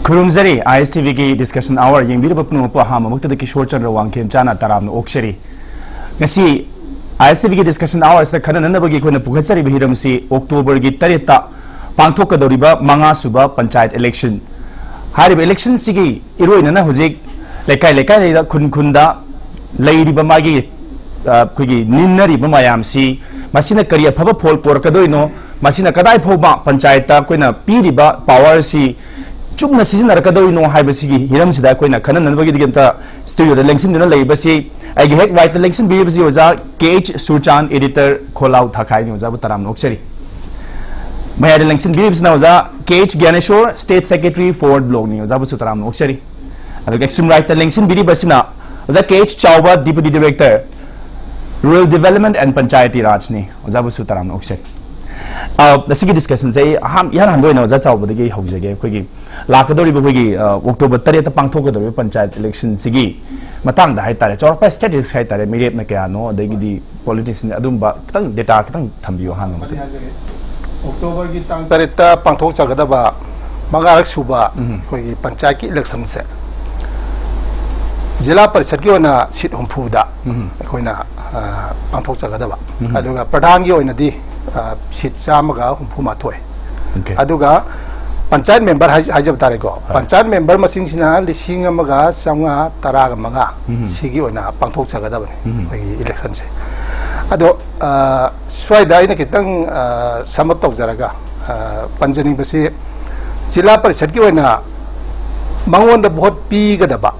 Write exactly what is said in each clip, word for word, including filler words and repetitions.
खुरुमजरी I S T V की discussion hour यंगबीरब पुनमप हाममक्तद किशोर चंद्र वांगखेम चाना तरामन ओक्सरी ngasi I S T V की डिस्कशन आवर से खनननबगी कोना पुखचरी बहिरमसी अक्टोबर की तरेता पांथोकदौरिबा मंगा सुबा पंचायत इलेक्शन हारिबा इलेक्शन सिगी इरोइनना हुजिक लेकाय लेकाय लेदा खुन खुनदा लेरिबा मागी कोगी निन्नरिबा मायामसी मसिना करी अफबा फोल पोरकदोइनो मसिना कदाय फोबा पंचायत कोइना पीरिबा पावर सी चुपना सिजनरकदोइनो हाइबसिगी हिरमसिदा कोइना खनननबगी दिगमता स्टूडियो लेंसिनदना लेबसी आगे हेक वाइट लेंसिन बिबसी ओजा केएच सुचान एडिटर खोलाउ थाखाइनि ओजा बतराम नोक्सरी मयाद लेंसिन बिबसना ओजा KH Gyaneshwar state secretary forward block नि ओजा बसुतराम नोक्सरी अदुग एक्सिम राइट लेंसिन बिबसना ओजा KH Chaoba deputy director rural development and Panchayati Raj नि ओजा बसुतराम नोक्सरी अ दसिगी डिस्कशन से हम यार हंदोइना ओजा चावबदगी हौजगे कोगी लाकदोरिबो कोगी अक्टोबर तरेत पांथोकदोरिबो पंचायत इलेक्शन सिगी मतंग दा हाइतारे चौरपा स्टेटिस हाइतारे मिरेप न कयानो अदगिदी पॉलिटिक्स ने अदुंबा खतंग डेटा खतंग थंबियो हानो मते अक्टोबर की तांग तरेत पांथोक चगदबा मंगारक सुबा कोगी पंचायत की इलेक्शन से जिला परिषद की ओना सीट हुंफुदा कोइना पांथोक चगदबा अदुगा प्रधान की ओइनदी सीट चामगा हुंफु माथोय अदुगा पंचायत मेंबर हाइजब तारे को पंचायत मेंबर मसिंग सिना लिसिंग अमगा चांगा तराग मंगा सिगी ओना पांथोक चगदबने इलेक्शन से अदो स्वाइदा इन कितंग समत तौजरगा पंजनी बसे जिला परिषद की ओना मंगोन द बहुत पीगदबा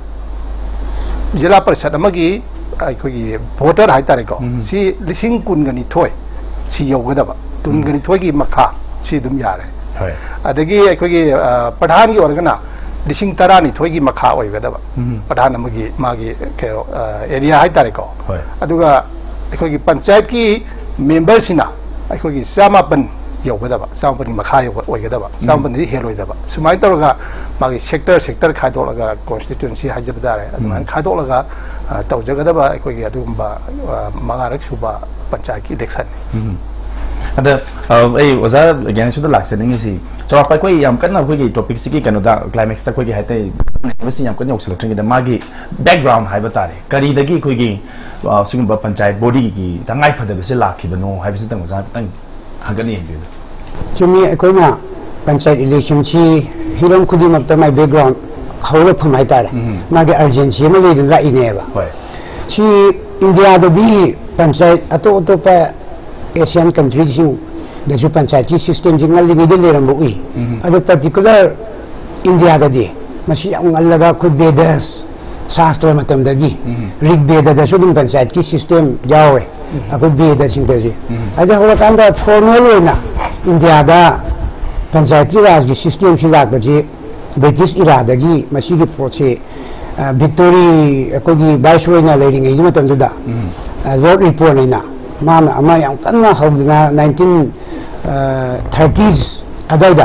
जिला परिषद अमगी अखोगी वोटर हाइतारे को सी लिसिंग कुनगनी थोय सी योगदबा कुनगनी थोय की मखा सी दुम यारे अदगी अखोगी प्रधान की ओरगना लिसिंग तरानी थोगी मखा ओइगदबा प्रधान अमगी मागी के एरिया हाइतारे को अदुगा अखोगी पंचायत की मेंबर सिना अखोगी सामापन योगदबा सामापन मखा ओइगदबा सामापन दी हेलोइदबा सुमाइ तोरगा मागी सेक्टर सेक्टर खादोलगा कॉन्स्टिट्यूएंसी हाइजबदारे अदुमान खादोलगा तौजगदबा अखोगी अदुंबा मंगारक सुबा पंचायत की इलेक्शन अदा ए ओजा ज्ञानेश्वर लाक्सनिंग सी चौरपा कोई याम कन्ना कोई टॉपिक सिकी कनोदा क्लाइमेक्स तक कोई हाइते बसी याम कन्ना ओक्सलट्रिंग द मागी बैकग्राउंड हाइबतारे करीदगी कोई सिंगबा पंचायत बॉडी की तंगाई फदबसे लाखिबनो हाइबसे तंग ओजा तंग हगनी हिंदु चुमी कोइना पंचायत इलेक्शन सी हिरम खुदी मक्ता माय बैकग्राउंड खौले फम हाइतारे मागी अर्जेंसी में ले ला इनेबा सी इंडिया ददी पंचायत अतो अतो पा एशियन कंट्रीज दसु पंचायत की सिस्टम जिंगल लिंगदे लेरम उई अदो पर्टिकुलर इंडिया ददी मसी अंगलबा खुद वेदस शास्त्र मतम दगी ऋग वेद दसु दिन पंचायत की सिस्टम जावे अको वेद सिंग दजी अदो होला कांदा फॉर्मल होना इंडिया दा पंचायत की राज की सिस्टम से लाग बजे ब्रिटिश इरा दगी मसी की पोचे विक्टोरी कोगी बाइसरोइना लेरिंगे ई मतम दुदा लॉर्ड रिपोर्ट लेना माना अमा याम कन्ना हौदना नाइनटीन थर्टीज अदाइदा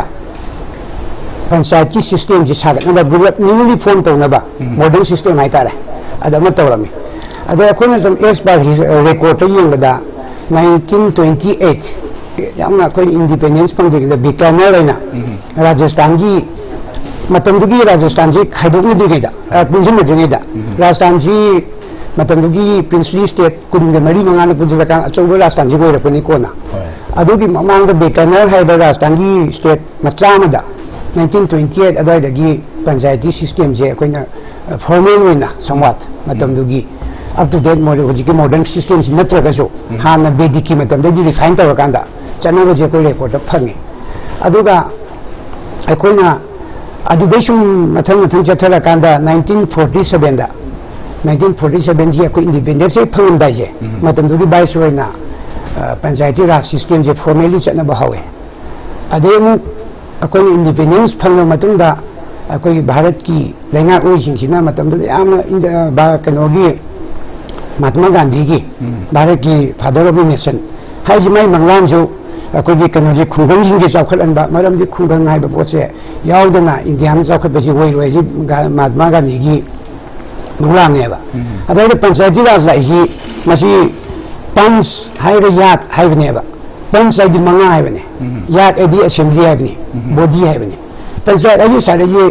पंचायत की सिस्टम जी सागनबा बुलेट न्यूली फॉर्म तौनबा मॉडर्न सिस्टम हाइतारे अदम तौरमी अदो अखोना सम एस बार रिकॉर्ड तो यंगदा नाइनटीन ट्वेंटी एट यामना कोई इंडिपेंडेंस फंगदे बीकानेर लेना राजस्थान की मतमदुगी राजस्थान जी खाइदोगने दिगेदा पिंजन दिगेदा राजस्थान जी मतमदुगी प्रिंसली स्टेट कुन मरी मंगान पुजलका अचौबा राजस्थान जी गोरपनी कोना अदुगी ममांग बेकनर हाइबा राजस्थान की स्टेट मचामदा नाइनटीन ट्वेंटी एट अदाइदगी पंचायती सिस्टम जे कोइना फॉर्मल होइना समवात मतमदुगी अप टू डेट मॉडल होजिके मॉडर्न सिस्टम सि नत्रगसो हाना बेदिकी मतमदगी रिफाइन तवकांदा चनबा जे को रेकॉर्ड फंगे अदुगा अकोइना अदुदेशुम मथन मथन चथरकांदा नाइनटीन फोर्टी सेवन दा नाइनटीन फोर्टी सेवन की अको इंडिपेंडेंस से फंगम दाइजे मतम दुगी बाइस रोइना पंचायती राज सिस्टम जे फॉर्मली चना बहावे अदेमु अको इंडिपेंडेंस फंग मतुंग दा अको भारत की लेंगा ओइसिंग सिना मतम दे याम बा कनोगी महात्मा गांधी की भारत की फादर ऑफ द नेशन हाइज माई मंगलान जो अको की कनोजी खुगंग जिंग के चौखलनबा मरम दि खुगंग हाइबा पोसे यावदना इंडिया न चौखबसी होई होई जी महात्मा गांधी की मंगलानेबा अदाइद पंचायती राज लाइसी मसी पंच हाइबा याद हाइबनेबा पंच आदि मंगा हाइबने याद आदि असेंबली हाइबने बॉडी हाइबने पंचायत आदि सारे ये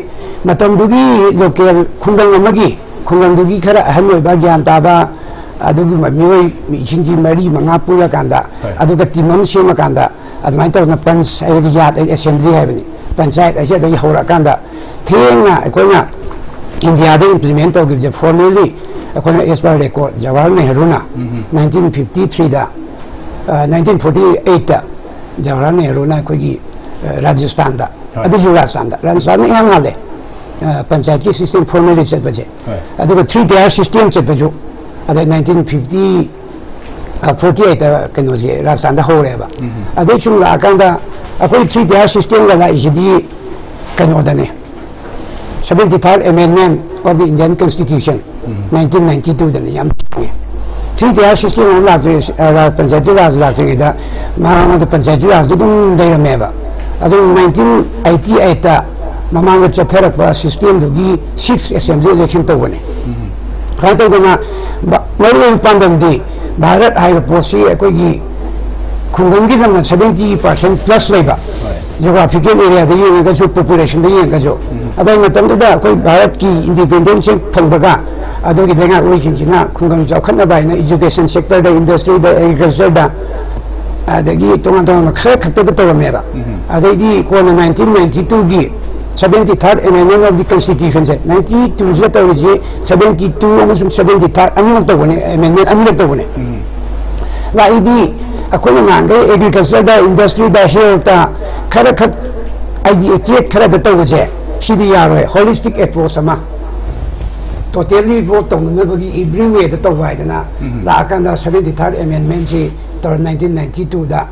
मतमदुगी लोकल खुंगंग अमगी खुंगंग दुगी खरा अहन ओइबा ज्ञान ताबा अदुगी ममियोय मिचिंगी मरी मंगा पुला कांदा अदुगा टीमम सेमा कांदा अदुमाय तौना पंच आयगी याद असेंबली हाबनी पंचायत अजे दगी होरा कांदा थेंगा अकोना इंडिया दे इंप्लीमेंट तौगी जे फॉर्मली अकोना as per record Jawaharlal Nehru ना nineteen fifty-three दा nineteen forty-eight दा जवाहरलाल नेहरू ना कोगी राजस्थान दा अदुजु राजस्थान दा राजस्थान में यहां हाले पंचायत की सिस्टम फॉर्मली चल बजे अदुगा थ्री टायर सिस्टम चल बजो अदे nineteen fifty forty-eight कनो जे राजस्थान दा होरेबा अदे चुम लाकांदा अकोई थ्री टायर सिस्टम लगा इदी कनो दने seventy-third amendment of the Indian Constitution nineteen ninety-two दने याम थ्री टायर सिस्टम लाजे पंचायती राज लाजे दा माना द पंचायती राज दुम दैरमेबा अदो nineteen eighty-eight दा ममांग चथरपा सिस्टम दुगी six assembly election तवने खान तवना मरु पांदम दी भारत हाई पोसी अकोगी खुंगंगी नम seventy percent प्लस लेबा जोग्राफिकल एरिया दे येगा जो पॉपुलेशन दे येगा जो अदो मतम दा कोई भारत की इंडिपेंडेंस फंगबगा अदोगी लेंगा ओइजिना खुंगंग जाखना बायना एजुकेशन सेक्टर दा इंडस्ट्री दा एग्रीकल्चर दा अदगी तोंगा तोंगा खरे खत्ते तवमेबा अदगी कोना nineteen ninety-two गी seventy-third amendment of the Constitution से ninety-two से तो ये seventy-two और seventy-third अन्य तो बने amendment अन्य तो बने लाइदी अकोले नांगे agriculture दा industry दा health दा खर खत आईडी ट्रेड खर दा तो वजह सीधी यार है holistic approach समा totally vote तो न बगी everywhere दा तो वाइड ना लाकर दा seventy-third amendment से तो nineteen ninety-two दा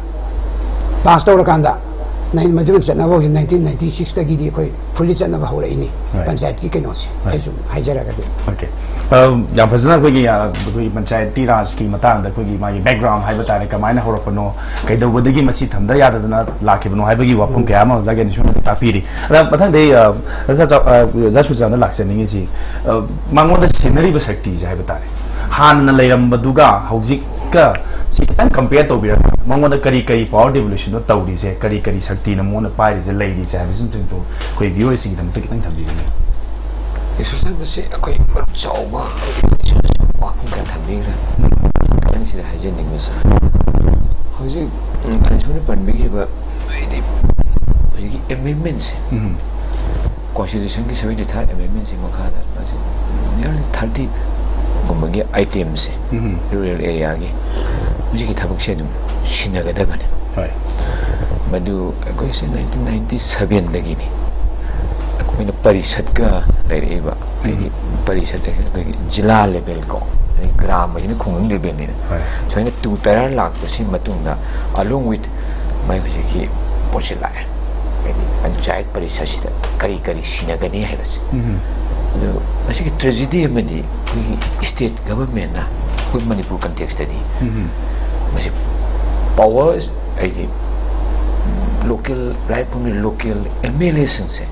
पास तो रखा नाइन मधुर चना वो nineteen ninety-six तक की कोई फुली चना हो रही नहीं पंचायत की किनो से ऐसे हाइजरा करते ओके याम फजना कोई या कोई पंचायती राज की मतांग दा कोई मागी बैकग्राउंड हाइ बतारे कमायना होरपनो कैदो बदगी मसी थमदा यादना लाखिबनो हाइबगी वाफम क्या मा जागे निशुन तापीरी अदा मथांग दे रसा जासु जाना लाक्सेनिंग सी मांगोदा सिनरी बशक्ति जाय बतारे हान न लेरम बदुगा हौजिक का सिकन कंपेयर तो बिर मंगोदा करी करी पावर डिवोल्यूशन तौरी से करी करी शक्ति न मोन पाइरि से लेदी से बिसुम तिन तो कोई व्यूअर सिंग दम तक नंग थबी ने इसोसन बसे कोई चाउबा वाकु का थबी रे कन से हाइजेनिक बस हौजे अनसुन पनबिगे ब इदि इदि अमेंडमेंट से कॉन्स्टिट्यूशन की seventy-third अमेंडमेंट से मखादा बस नियरली thirty गुम्बगे आइटम से रूरल एरिया के मुझे की थबक से शिनगदबने मधु कोई से nineteen ninety-seven दगी ने कोई न परिषद का लेरेबा परिषद के जिला लेवल को ग्राम में खुंग लेवल ने सो इन टू तरह लाख पसी मतुंगा along with माय मुझे की पोचिला है पंचायत परिषद से करी करी शिनगनी है बस ऐसे की ट्रेजेडी में दी कोई स्टेट गवर्नमेंट ना कोई मणिपुर कंटेक्स्ट दी मुझे पावर ऐसे लोकल राइट पुने लोकल एमएलए से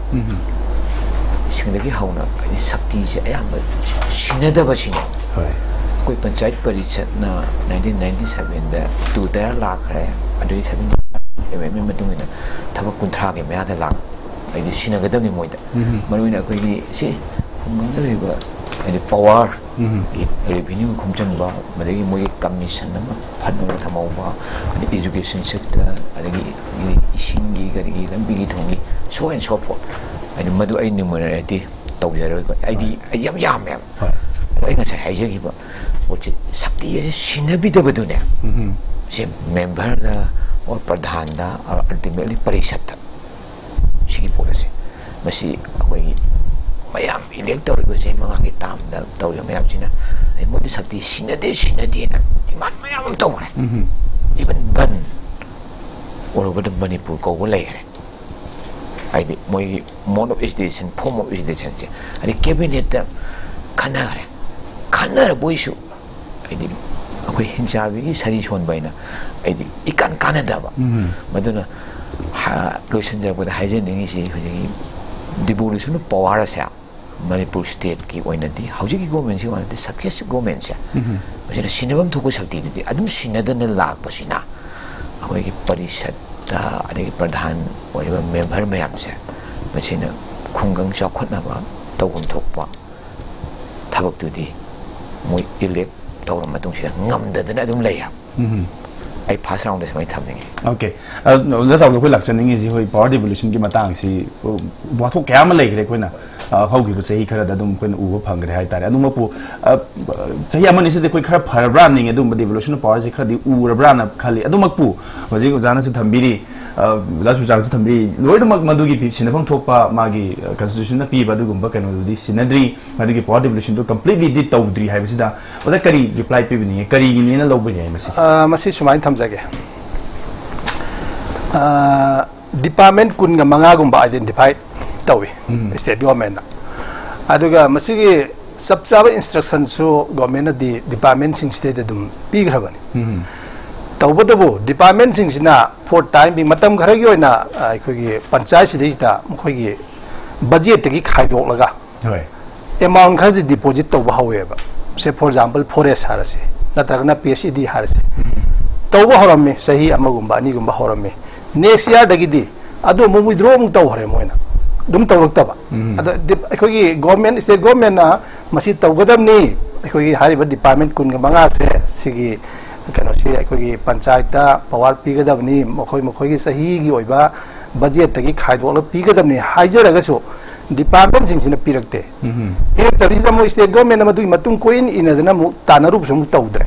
सिंगदगी हाउना शक्ति से आयाम शिनदा बसिने कोई पंचायत परिषद ना nineteen ninety-seven दा टू तरह लाख है अदुई seven एमएमए मतुंगिना थबक कुंथ्रा के मयादा लाख ऐसे शिनगदबनी मोइदा मरुइना कोई से मंगलेबा ऐसे पावर रेवेन्यू खुमचंबा मदगी मोय कमीशन नम फनों थमौबा एजुकेशन सेक्टर अदगी इसिंगी गदगी लंबिगी थोंगी सो एंड सो फॉर अनि मदु आई न्यूमरेटी तौजरो आईडी यम याम याम आई nga sai haijegi ba ochi sakti ye sinabidabadune se member da or pradhan da or ultimately parishad da sigi policy masi akoi mayam elector ko se mga ki tam da taw yo mayam sina ai mo di sakti sinade sinade na iman mayam taw re even ban all over the Manipur ko wala re ai di mo mon of education form of education se ani cabinet da khana re khana ra boisu ai di akoi hinjabi gi sari chon baina ai di ikan kanada ba maduna loisan ja ba hygiene si hoji devolution of power sa Manipur state ki oinadi hauji ki government se wanadi success government sa machina sinabam thuku sakti di adum sinadana lag pasina akoi ki parishad da adi pradhan oiba member mayam sa machina ꯈꯨꯡꯒꯪ ꯆꯥꯎꯈꯠꯅꯕ ꯇꯧꯐꯝ ꯊꯣꯛꯄ ꯊꯕꯛꯇꯨꯗꯤ ꯃꯣꯏ elect ꯇꯧꯔ ꯃꯇꯨꯡꯁꯤꯗ ꯉꯝꯗꯗꯅ ꯑꯗꯨꯝ ꯂꯩ ꯑꯩ ꯐꯥꯁ ꯔꯥꯎꯟꯗ ꯁꯨꯃꯥꯏꯅ ꯊꯝꯅꯤꯡꯉꯤ ꯑꯣꯀꯦ ꯅꯖꯥꯎꯗ ꯑꯩꯈꯣꯏ ꯂꯥꯛꯆꯅꯤꯡꯉꯤꯁꯤ ꯍꯣꯏ ꯄꯥꯋꯔ ꯗꯤꯚꯣꯂꯨꯁꯟꯒꯤ ꯃꯇꯥꯡꯁꯤ ꯋꯥꯊꯣꯛ ꯀꯌꯥ ꯑꯃ ꯂꯩꯈ꯭ꯔꯦ ꯑꯩꯈꯣꯏꯅ ꯍꯧꯈꯤꯕ ꯆꯍꯤ ꯈꯔꯗ ꯑꯗꯨꯝ ꯑꯩꯈꯣꯏꯅ ꯎꯕ ꯐꯪꯈ꯭ꯔꯦ ꯍꯥꯏꯇꯥꯔꯦ ꯑꯗꯨꯃꯛꯄꯨ ꯆꯍꯤ ꯑꯃꯅꯤꯁꯤꯗ ꯑꯩꯈꯣꯏ ꯈꯔ ꯐꯔꯕ꯭ꯔꯥ ꯅꯤꯡꯉꯦ ꯑꯗꯨꯝꯕ ꯗꯤꯚꯣꯂꯨꯁꯟ ꯄꯥꯋꯔꯁꯤ ꯈꯔꯗꯤ ꯎꯔꯕ꯭ꯔꯥꯅ ꯈꯜꯂꯤ ꯑꯗꯨꯃꯛꯄꯨ ꯍꯧꯖꯤꯛ ꯑꯣꯖꯥꯅꯁꯨ ꯊꯝꯕꯤꯔꯤ ꯑꯣꯖꯥ ꯆꯨꯆꯥꯡꯁꯨ ꯊꯝꯕꯤꯔꯤ ꯂꯣꯏꯅꯃꯛ ꯃꯗꯨꯒꯤ ꯁꯤꯟꯅꯐꯝ ꯊꯣꯛꯄ ꯃꯥꯒꯤ ꯀꯟꯁꯇꯤꯇ꯭ꯌꯨꯁꯟꯅ ꯄꯤꯕ ꯑꯗꯨꯒꯨꯝꯕ ꯀꯩꯅꯣꯗꯨꯗꯤ ꯁꯤꯟꯅꯗ꯭ꯔꯤ ꯃꯗꯨꯒꯤ ꯄꯥꯋꯔ ꯗꯤꯚꯣꯂꯨꯁꯟꯗꯨ ꯀꯝꯄ꯭ꯂꯤꯠꯂꯤꯗꯤ ꯇꯧꯗ꯭ꯔꯤ ꯍꯥꯏꯕꯁꯤꯗ ꯑꯣꯖꯥ ꯀꯔꯤ ꯔꯤꯄ꯭ꯂꯥꯏ ꯄꯤꯕꯤꯅꯤꯡꯉꯦ ꯀꯔꯤꯒꯤꯅꯦꯅ ꯂꯧꯕ ꯌꯥꯏ ꯃꯁꯤ ꯃꯁꯤ ꯁꯨꯃꯥꯏꯅ ꯊꯝꯖꯒꯦ ꯗꯤꯄꯥꯔꯠꯃꯦꯟ ꯀꯨꯟꯒ ꯃꯉꯥꯒꯨꯝꯕ ꯑꯥꯏꯗꯦꯟꯇꯤꯐꯥꯏ ꯇꯧꯏ ꯁ꯭ꯇꯦꯠ ꯒꯣꯔꯃꯦꯟꯅ ꯑꯗꯨꯒ ꯃꯁꯤꯒꯤ ꯆꯞ ꯆꯥꯕ ꯏꯟꯁꯇ꯭ꯔꯛꯁꯟꯁꯨ ꯒꯣꯔꯃꯦꯟꯅꯗꯤ ꯗꯤꯄꯥꯔꯠꯃꯦꯟꯁꯤꯡꯁꯤꯗ ꯑꯗꯨꯝ ꯄꯤꯈ꯭ꯔꯕꯅꯤ ꯇꯧꯕꯇꯕꯨ ꯗꯤꯄꯥꯔꯠꯃꯦꯟꯁꯤꯡꯁꯤꯅ ꯐꯣꯔ ꯇꯥꯏꯝ ꯃꯇꯝ ꯈꯔꯒꯤ ꯑꯣꯏꯅ ꯑꯩꯈꯣꯏꯒꯤ ꯄꯟꯆꯥꯌꯠꯁꯤꯗꯩꯁꯤꯗ ꯃꯈꯣꯏꯒꯤ ꯕꯖꯦꯠꯇꯒꯤ ꯈꯥꯏꯗꯣꯛꯂꯒ ꯑꯦꯃꯥꯎꯟ ꯈꯔꯗꯤ ꯗꯤꯄꯣꯖꯤꯠ ꯇꯧꯕ ꯍꯧꯋꯦꯕ ꯁꯦ ꯐꯣꯔ ꯑꯦꯛꯖꯥꯝꯄꯜ ꯐꯣꯔꯦꯁ ꯍꯥꯏꯔꯁꯤ ꯅꯠꯇ꯭ꯔꯒꯅ ꯄꯤ ꯑꯩꯆ ꯏ ꯗꯤ ꯍꯥꯏꯔꯁꯤ ꯇꯧꯕ ꯍꯧꯔꯝꯃꯤ ꯆꯍꯤ ꯑꯃꯒꯨꯝꯕ ꯑꯅꯤꯒꯨꯝꯕ ꯍꯧꯔꯝꯃꯤ ꯅꯦꯛꯁ ꯏꯌꯥꯔꯗꯒꯤꯗꯤ ꯑꯗꯨ ꯑꯃꯨꯛ ꯋꯤꯗ꯭ꯔꯣ ꯑꯃꯨꯛ ꯇꯧꯈ꯭ꯔꯦ ꯃꯣꯏꯅ ꯑꯗꯨꯝ ꯇꯧꯔꯛꯇꯕ ꯑꯗ ꯑꯩꯈꯣꯏꯒꯤ ꯒꯣꯔꯃꯦꯟ ꯁ꯭ꯇꯦꯠ ꯒꯣꯔꯃꯦꯟꯅ ꯃꯁꯤ ꯇꯧꯒꯗꯕꯅꯤ ꯑꯩꯈꯣꯏꯒꯤ ꯍꯥꯏꯔꯤꯕ ꯗꯤꯄꯥꯔꯠꯃꯦꯟ ꯀꯨꯟꯒ ꯃꯉꯥꯁꯦ ꯁꯤꯒꯤ ꯀꯩꯅꯣꯁꯤ ꯑꯩꯈꯣꯏꯒꯤ ꯄꯟꯆꯥꯌꯠꯇ ꯄꯋꯥꯔ ꯄꯤꯒꯗꯕꯅꯤ ꯃꯈꯣꯏ ꯃꯈꯣꯏꯒꯤ ꯆꯍꯤꯒꯤ ꯑꯣꯏꯕ ꯕꯖꯦꯠꯇꯒꯤ ꯈꯥꯏꯗꯣꯛꯂꯒ ꯄꯤꯒꯗꯕꯅꯤ ꯍꯥꯏꯖꯔꯒꯁꯨ ꯗꯤꯄꯥꯔꯠꯃꯦꯟꯁꯤꯡꯁꯤꯅ ꯄꯤꯔꯛꯇꯦ ꯄꯤꯔꯛꯇꯕꯁꯤꯗ ꯃꯣꯏ ꯁ꯭ꯇꯦꯠ ꯒꯣꯔꯃꯦꯟꯅ ꯃꯗꯨꯒꯤ ꯃꯇꯨꯡ ꯀꯣꯏꯟ ꯏꯟꯅꯗꯅ ꯑꯃꯨꯛ ꯇꯥꯟꯅꯔꯨꯕꯁꯨ ꯑꯃꯨꯛ ꯇꯧꯗ꯭ꯔꯦ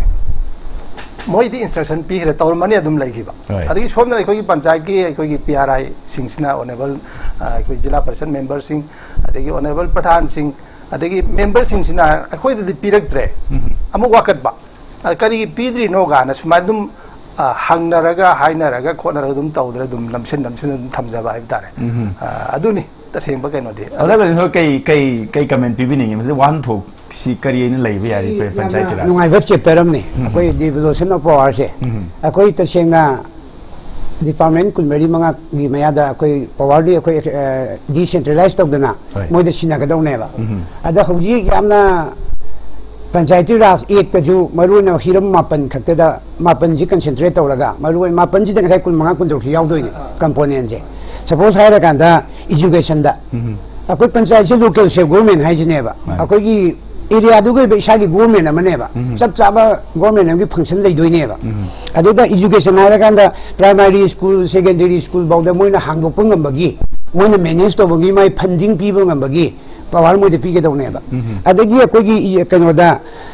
ꯃꯣꯏꯗꯤ instruction ꯄꯤꯈ꯭ꯔꯦ ꯇꯧꯔꯝꯃꯅꯤ ꯑꯗꯨꯝ ꯂꯩꯈꯤꯕ ꯑꯗꯒꯤ ꯁꯣꯝꯗ ꯑꯩꯈꯣꯏꯒꯤ ꯄꯟꯆꯥꯌꯠꯀꯤ ꯑꯩꯈꯣꯏꯒꯤ ꯄꯤ ꯑꯥꯔ ꯑꯥꯏ ꯁꯤꯡꯁꯤꯅ ꯑꯣꯅꯦꯕꯜ ꯑꯩꯈꯣꯏ ꯖꯤꯂꯥ ꯄꯔꯤꯁꯠ ꯃꯦꯝꯕꯔꯁꯤꯡ ꯑꯗꯒꯤ ꯑꯣꯅꯦꯕꯜ ꯄ꯭ꯔꯙꯥꯟꯁꯤꯡ ꯑꯗꯒꯤ ꯃꯦꯝꯕꯔꯁꯤꯡꯁꯤꯅ ꯑꯩꯈꯣꯏꯗꯗꯤ ꯄꯤꯔꯛꯇ꯭ꯔꯦ ꯑꯃꯨꯛ ꯋꯥꯀꯠꯄ ꯀꯔꯤꯒꯤ ꯄꯤꯗ꯭ꯔꯤꯅꯣ ꯒꯥꯅ ꯁꯨꯃꯥꯏꯅ ꯑꯗꯨꯝ ꯍꯪꯅꯔꯒ ꯍꯥꯏꯅꯔꯒ ꯈꯣꯠꯅꯔꯒ ꯑꯗꯨꯝ ꯇꯧꯗ꯭ꯔꯦ ꯑꯗꯨꯝ ꯅꯝꯁꯤꯟ ꯅꯝꯁꯤꯟ ꯑꯗꯨꯝ ꯊꯝꯖꯕ ꯍꯥꯏꯕ ꯇꯥꯔꯦ ꯑꯗꯨꯅꯤ ꯇꯁꯦꯡꯕ ꯀꯩꯅꯣꯗꯤ ꯑꯗꯨꯒ ꯀꯩ ꯀꯩ ꯀꯩ ꯀꯃꯦꯟ ꯄꯤꯕꯤꯅꯤꯡꯉꯤ ꯃꯁꯤ ꯋꯥꯍꯟꯊꯣꯛ ꯁꯤ ꯀꯔꯤ ꯑꯩꯅ ꯂꯩꯕ ꯌꯥꯔꯤ ꯄꯟꯆꯥꯌꯠ ꯔꯥꯖ ꯅꯨꯡꯉꯥꯏꯕ ꯆꯦꯞꯇꯔ ꯑꯃꯅꯤ ꯑꯩꯈꯣꯏ ꯗꯤꯚꯣꯂꯨꯁꯟ ꯑꯣꯐ ꯄꯥꯋꯔꯁꯦ ꯑꯩꯈꯣꯏ ꯇꯁꯦꯡꯅ ꯗꯤꯄꯥꯔꯠꯃꯦꯟ ꯀꯨꯟꯃꯔꯤ ꯃꯉꯥꯒꯤ ꯃꯌꯥꯗ ꯑꯩꯈꯣꯏ ꯄꯥꯋꯔꯗꯤ ꯑꯩꯈꯣꯏ ꯗꯤꯁꯦꯟꯇ꯭ꯔꯦꯂꯥꯏꯖ ꯇꯧꯗꯅ ꯃꯣꯏꯗ ꯁꯤꯟꯅꯒꯗꯧꯅꯦꯕ ꯑꯗ ꯍꯧꯖꯤꯛ ꯌꯥꯝꯅ ꯄꯟꯆꯥꯌꯇꯤ ꯔꯥꯖ ꯑꯦꯛꯇꯁꯨ ꯃꯔꯨꯑꯣꯏꯅ ꯍꯤꯔꯝ ꯃꯥꯄꯟ ꯈꯛꯇꯗ ꯃꯥꯄꯟꯁꯤ ꯀꯟꯁꯦꯟꯇ꯭ꯔꯦꯠ ꯇꯧꯔꯒ ꯃꯔꯨꯑꯣꯏꯅ ꯃꯥꯄꯟꯁꯤꯗ ꯉꯁꯥꯏ ꯀꯨꯟ ꯃꯉꯥ ꯀꯨꯟꯇꯔꯨꯛꯁꯤ ꯌꯥꯎꯗꯣꯏꯅꯦ ꯀꯝꯄꯣꯅꯦꯟꯁꯦ ꯁꯄꯣꯁ ꯍꯥꯏꯔꯀꯥꯟꯗ ꯏꯖꯨꯀꯦꯁꯟꯗ ꯑꯩꯈꯣꯏ ꯄꯟꯆꯥꯌꯠꯁꯦ ꯂꯣꯀꯦꯜ ꯁꯦꯜꯐ ꯒꯣꯔꯃꯦꯟ ꯍꯥꯏꯁꯤꯅꯦꯕ ꯑꯩꯈꯣꯏꯒꯤ एरियादुगे इसागी गवर्नमेंट अमनेबा सब चाबा गवर्नमेंट अमगी फंक्शन लेदोइनेबा अदुदा एजुकेशन हारकांदा प्राइमरी स्कूल सेकेंडरी स्कूल बाउदा मोइना हांगदोप ngambagi मोइना मैनेज तोबगी माइ फंडिंग पीबो ngambagi पावर मोइदे पीगे दौनेबा अदगी अकोगी कनोदा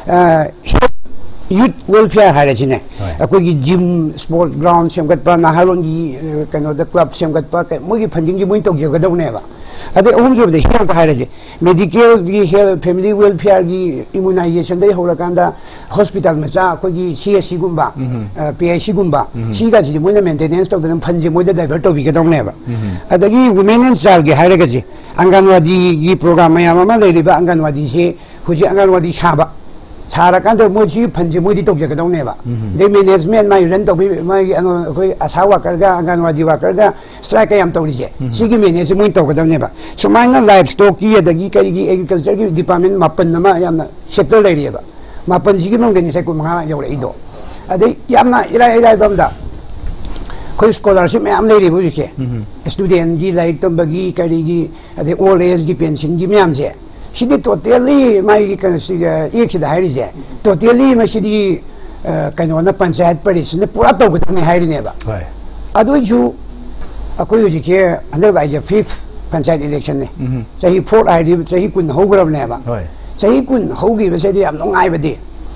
यूथ वेलफेयर हारेजिने अकोगी जिम स्पोर्ट ग्राउंड सेमगतपा नाहालोंगी कनोदा क्लब सेमगतपा मोइगी फंडिंग जी मोइ तोगजगदौनेबा अदे अहुम जो दे हेल्थ हारेजे मेडिकल की हेल्थ फैमिली वेलफेयर की इम्यूनाइजेशन दे होलकांदा हॉस्पिटल मचा कोगी सीएससी गुंबा पीआईसी गुंबा सीगा जी मोइना मेंटेनेंस तोदन फंजे मोइदा डाइवर्ट तोबिगे दौनेबा अदगी वुमेन एंड चाइल्ड के हारेगजे अंगनवाड़ी की प्रोग्राम मयाम अमा लेरिबा अंगनवाड़ी से हुजी अंगनवाड़ी साबा सारकांदा मोजी फंजे मोइदी तोगजगदौनेबा दे मैनेजमेंट माइ रन तोबि माइ कोई आशा वर्कर गा अंगनवाड़ी वर्कर गा स्ट्राइक याम तौरीजे सिगी मैनेज मोइ तोगदौनेबा सुमाइना लाइफ स्टॉक की अदगी कई एग्रीकल्चर की डिपार्टमेंट मापन नमा यामना सेक्टर लेरियबा मापन सिगी मंगनि से कुमहा यौरइदो अदे यामना इराय इराय बमदा कोई स्कॉलरशिप में आम लेरिबो जिसे स्टूडेंट की लाइक तंबगी करीगी अदे ओल्ड एज की पेंशन की म्याम से सिदी टोटली माइ कनसिगा एक सिदा हाइरिजे टोटली मसिदी कनोना पंचायत परिषद पूरा तौगदने हाइरिनेबा अदुजु अकोई जिके अंदर बाइजे फिफ्थ पंचायत इलेक्शन ने चाहे फोर्थ आईडी चाहे कुन होग्रबनेबा चाहे कुन होगी बसेदी याम नुंगाइबदी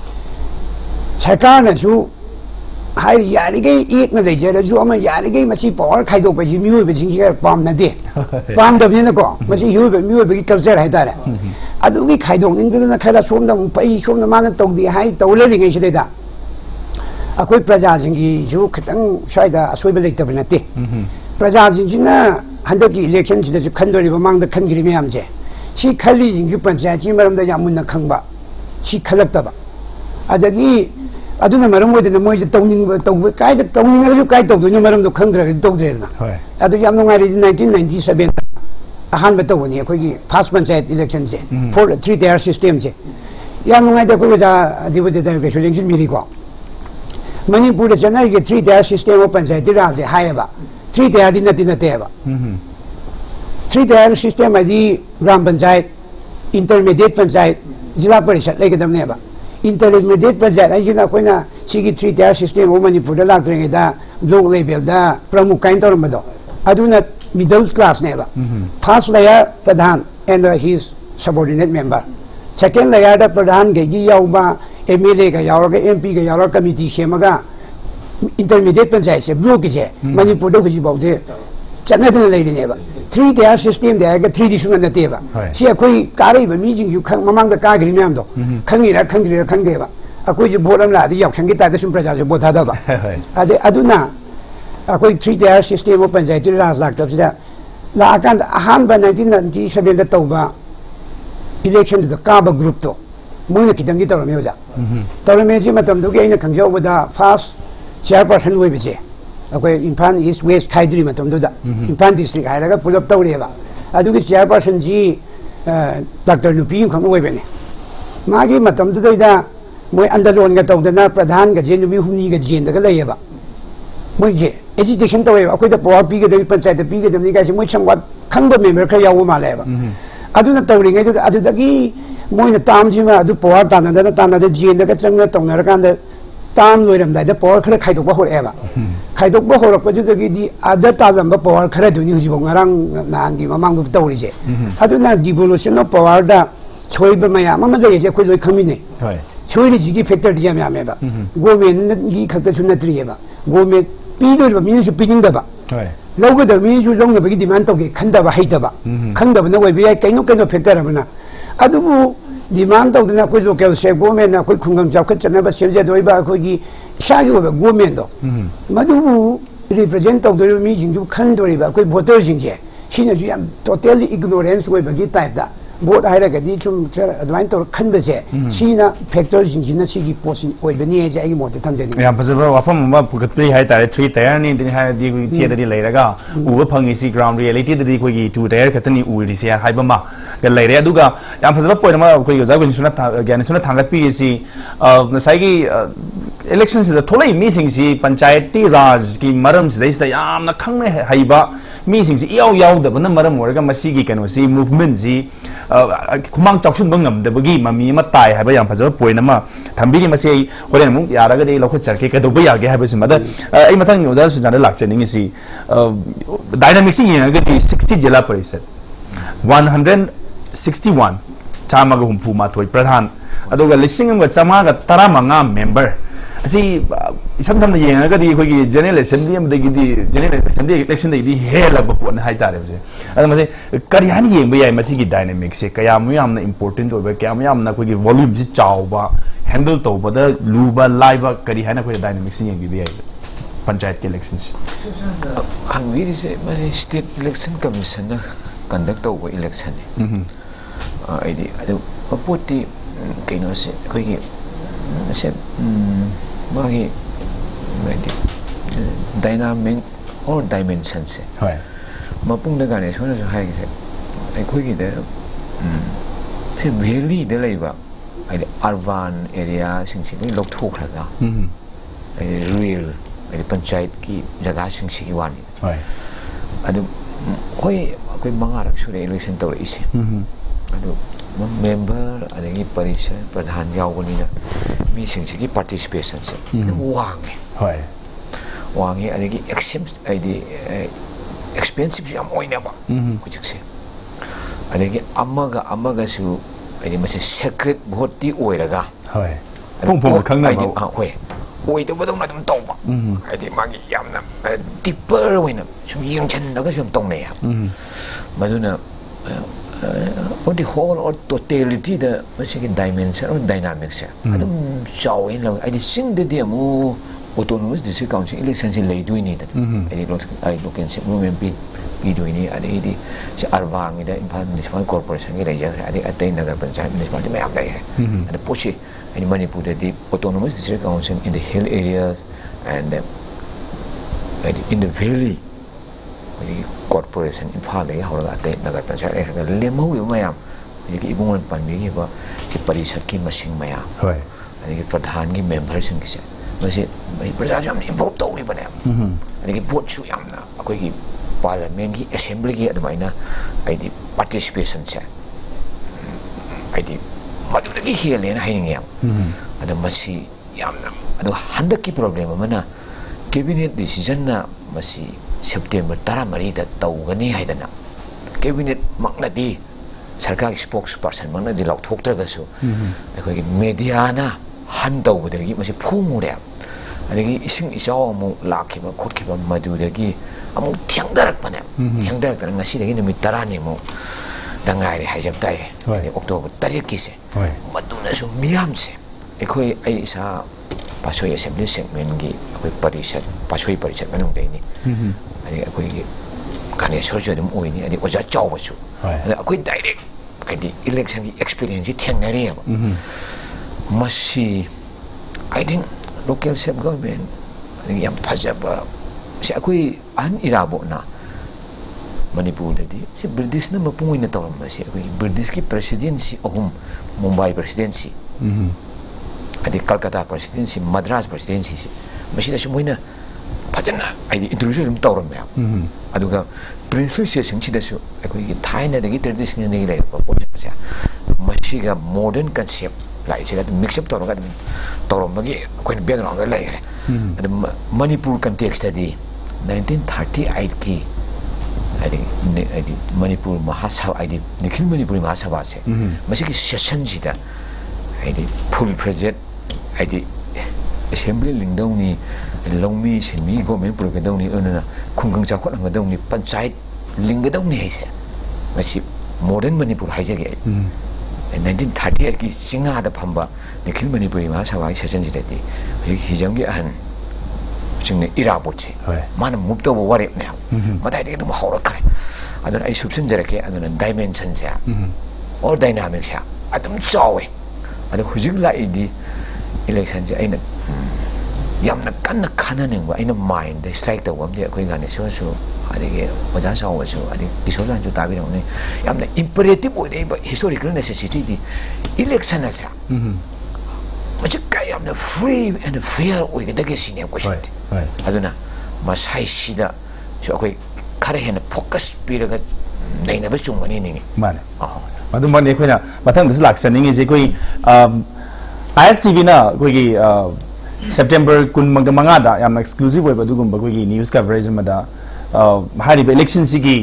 सरकार नसु हाय यारिगे एक न लेजरजु अमा यारिगे मची पावर खाइदोक बजी मिउ बजिंग के पाम नदे पाम दबने को मची यु मिउ बगी कल्चर है तारे अदुगी खाइदोक निंगदना खरा सोमदम पई सोमना मान तौदी हाय तौलेलिगे सिदेदा अकोई प्रजा जिंगी जु खतंग साइदा असोइब लेतब नते प्रजा जिंजिना हंदक की इलेक्शन सिदजु खंदोरिबा मांगदा खनगिरि मयामजे सी खली जिंगी पंचायत की मरमदा यामुन्ना खंगबा सी खलक्तबा अदगी अदुना मरम ओइदना मोइजे तौनिंग तौब कायदा तौनिंगजु काय तौदुनि मरमदो खंगद्रग तौद्रेना अदु याम नुंगारि nineteen ninety-seven अहान बतौनी अखोगी फर्स्ट पंचायत इलेक्शन से फोर थ्री टायर सिस्टम से याम नुंगाइदा कोजा दिबदे दाइके इलेक्शन मिरिको मणिपुर चेन्नई के three tier system of panchayat raj हायबा थ्री टायर दिन नती नतेबा थ्री टायर सिस्टम है ग्राम पंचायत इंटरमीडिएट पंचायत जिला परिषद लेगदमनेबा इंटरमीडिएट पंचायत है कोईना सिगी थ्री टायर सिस्टम वो मणिपुर लाक्ट्रिंगेदा ब्लॉक लेवल दा प्रमुख काइन तौरमदो अदुना मिडल क्लास नेबा फर्स्ट लेयर प्रधान and his subordinate member second layer दा प्रधान गेगी याउबा एमएलए का यावरगा एमपी का यावरगा कमिटी सेमगा इंटरमीडिएट पंचायत से ब्लॉक के मणिपुर दा हुजी बाउदे चनदन लेदिनेबा थ्री टायर सिस्टम दे थ्री डी सुन नतेबा सी अखोई कारै बमी जिंग ममांग दा कागरि म्याम दो खंगिरा खंगिरा खंगेबा अखोई जो बोलम लादी यावसंगी तादे सुन प्रजा जो बोथा दबा अदे अदुना अखोई थ्री टायर सिस्टम वो पंचायत राज लाक्तबसिदा लाकान अहान बा नाइनटीन नाइंटी सेवन दा तौबा इलेक्शन दा काबा ग्रुप तो मोइना खितंगी तौरमे होजा तौरमे जी मतम दुगे आइना खंगजौबदा फर्स्ट चेयरपर्सन ओइबजे अखोई इम्फाल ईस्ट वेस्ट खाइद्री मतम दुदा इम्फाल डिस्ट्रिक्ट हायरगा पुलप तौरेबा अदुगी चेयरपर्सन जी डॉक्टर नुपी खंग ओइबने मागी मतम दुदा मोइ अंदरलोन गा तौदना प्रधान गा जे नुबी हुनी गा जेन दगा लेयबा मोइ जे एजुकेशन तौरेबा अखोई दा पावर पी गा पंचायत पी गा दमनी गासे मोइ समवात खंग मेंबर खरा यावो मालेबा अदुना तौरिंगे दुदा अदुदगी मोइना ताम जिमा अदु पावर तानदना तानदे जेन दगा चंगना तौनरकांदा ताम लोइरमदाइदा पावर खरा खाइदोकबा होरेबा खाइदोकबा होरकपजुदगी आदा तालंबा पावर खरा दुनी हुजिबो ngarang नांगी ममांग तौरिजे अदुना डिवोल्यूशन ऑफ पावर दा छोइबा मयाम अमा लेजे कोइ लोइ खमिने छोइरि जिगी फैक्टर दिया म्यामेबा गवर्नमेंट गी खक्ता सुनत्रिएबा गवर्नमेंट पीदोइबा मिनिसु पिनिंगदबा लौगदब मिनिसु लौनबगी डिमांड तौगे खंदबा हैतबा खंदबना ओइबे याय कैनो कैनो फैक्टर अमना अदुबु डिमांड तौदना कोइ लोकल से गवर्नमेंट ना कोइ खुंगम जाखत चनबा सेमजेदोइबा कोइगी इसागी ओइबा गवर्नमेंट दो मदुबु रिप्रेजेंट तौदोइबा मी जिंजु खंदोइबा कोइ वोटर जिंजे सिनजु याम टोटली इग्नोरेंस ओइबगी टाइप दा बोट हायरगदी चुम अदवाइन तौर खंबसे सिना फैक्टर जिंजिना सिगी पोसिन ओइबनी जे आगी मोते थमजेनी याम फजबा वाफम मा पुगतप्री हाय तारे थ्री टायर नि दिन हाय दि चेदरी लेरगा उबा फंगी सी ग्राउंड रियलिटी दि कोगी टू टायर खतनी उरि से हायबा मा ग लेरे अदुगा याम फजबा पोइन मा कोई जागुन सुना ज्ञान सुना थांगत पी सी नसाइगी इलेक्शन से थोलै मीसिंग सी पंचायती राज की मरम से दैस याम न खंगने हायबा मीसिंग सी याव याव दबना मरम ओरगा मसीगी कनो सी मूवमेंट सी खुमांग चाउसुन बंगमदबगी ममी मा ताय हाबा याम फजबा पोइन मा थंबिनी मसे होरेन मु यारागा दे लखो चरके कदोबा यागे हाबा सिम दा आई मथंग ओजा सुजाना लाक्चनिंग सी डायनामिक्स येंगा दि sixty zila parishad one hundred sixty one चामगा हुंफु माथोय प्रधान अदुगा लिसिंग अमगा चामागा तरामंगा मेंबर असी इसम समना येंगा दि खोगी जनरल असेंबली अमदगी दि जनरल असेंबली इलेक्शन दि हेला बपोन हाय तारे बसे अद मसे करियानी येंबा याय मसिगी डायनामिक्स से कयाम यामना इंपोर्टेंट ओबा कयाम यामना खोगी वॉल्यूम से चावबा हैंडल तौबदा लूबा लाइबा करि हायना खोई डायनामिक्स येंगी याय पंचायत के इलेक्शन से हंगवी से मसे स्टेट इलेक्शन कमीशन कंडक्ट ओबा इलेक्शन है आईदी अदु अपोटी कइनो से खोगी से मागी मागी डायनामिक और डायमेंशन से होय मपुंग द गाने सोना जो हाय के अखोगी दे से वैली दे लेबा आईदी अर्बन एरिया सिंगसी लोक थोखरागा रियल आईदी पंचायत की जगह सिंगसी की वानी होय अदु होय कोई मंगारक सुरे इलेक्शन तौर इसे अदु मेंबर अदगी परिषद प्रधान यावगनिना मी सिंगसी की पार्टिसिपेशन से वांगे होय वांगे अदगी एक्सपेंस आईदी एक्सपेंसिव याम ओइनाबा कुछ से अदगी अमगा अमगा सु आईदी मसे सीक्रेट भोटी ओइरगा होय पुंग पुंग खंगना आईदी आ होय ओइदबदोंना दम तौबा आईदी मागी यामना डिपर ओइना सुम यंगछनगा सुम तौने मदुना on the whole or totality the basically dimension or dynamics adum chaw in lo I think the demo autonomous district council election se lei dui ni da I look I look in se movement bid bid ni ade di se arwang ida Imphal municipal corporation gi reja ade atai nagar panchayat municipality me am lai hai ade pochi in Manipur the autonomous district council in the hill areas and in the valley corporation Imphal le hawra ate nagar panchayat ga lemo wi mayam ki ibungon panmi gi ba si parishad ki masing maya hoi ani ki pradhan gi member sing ki se mase mai praja jam involve to wi bane ani ki vote chu yam na akoi ki parliament की assembly की अदुमाइना आइदि participation से आइदि मदुदगी Helena हाइनिंग याम अदु मसी यामना अदु हंदक की problem अमना cabinet decision ना मसी सेप्टेम्बर तरामरी दा तौगनी हाइदना कैबिनेट मकनदी सरकार स्पोक्स पर्सन मकनदी लौथोक्त्रगसु अखोगी मीडियाना हन तौबदगी मसी फुमुरे अदगी इसिंग इचाव अमु लाखिबा खोटखिबा मदुदगी अमु थ्यांगदरकपने थ्यांगदरकना ngasi dagi numit tarani mu dangaire haijab tai october tarik ki se maduna su miam se ekhoi ai isa pasoi assembly segment gi ekhoi parishad pasoi parishad manung dei ni ani ekhoi gi kane sorjo dum oi ni ani oja chaw ba chu ekhoi direct adi election gi experience thengnari ba masi I think local self government ani yam phajaba se ekhoi an irabo na Manipur tadi, si British na mapungoy na tawag na siya. British ki presidency ahum Mumbai presidency, adi Calcutta presidency, Madras presidency si. Masih dah semua ina, pajan na, adi introduce rum tawag na. Aduga princely siya sing cida su, aku ini Thai na dagi traditional na gilay pa po siya. Masih ga modern concept, lai siya kat mix up tawag na tawag magi, aku ini background ga lai. Adi Manipur context tadi, nineteen thirty-eight ki. Adi, adi Manipur Mahasabha, adi Nikhil Manipur Mahasabha se, masih ki session jida, adi full project, adi assembly lingdau ni, longmi semi government program dau ni, ona kunggang cakot ang dau ni panchayat lingdau ni haise, masih modern Manipur haise ke, nineteen thirty-eight ki singa ada pamba Nikhil Manipur Mahasabha session jida di, hijau ki an chingne irabotse mana mupto bo warep ne madai de dum hawra kare adon ai subsin jarake adon dimension sa or dynamic sa adum chawe adon hujig la idi election je aina yamna kanna khana ne wa aina mind de strike the wam de koi ngane so so adige oja sa wa so adi isojan ju tabi ne yamna imperative oi de historical necessity di election sa macam kaya amna free and fair oi de ke sine ko shit aduna masai sida so akoi khare hen focus piraga nei na ba chungani ni mane adu man ekoi na mathang this laksaning is ekoi I S T V na koi gi September kun mangda manga da yam exclusive oi badugum ba koi gi news coverage ma da hari election sigi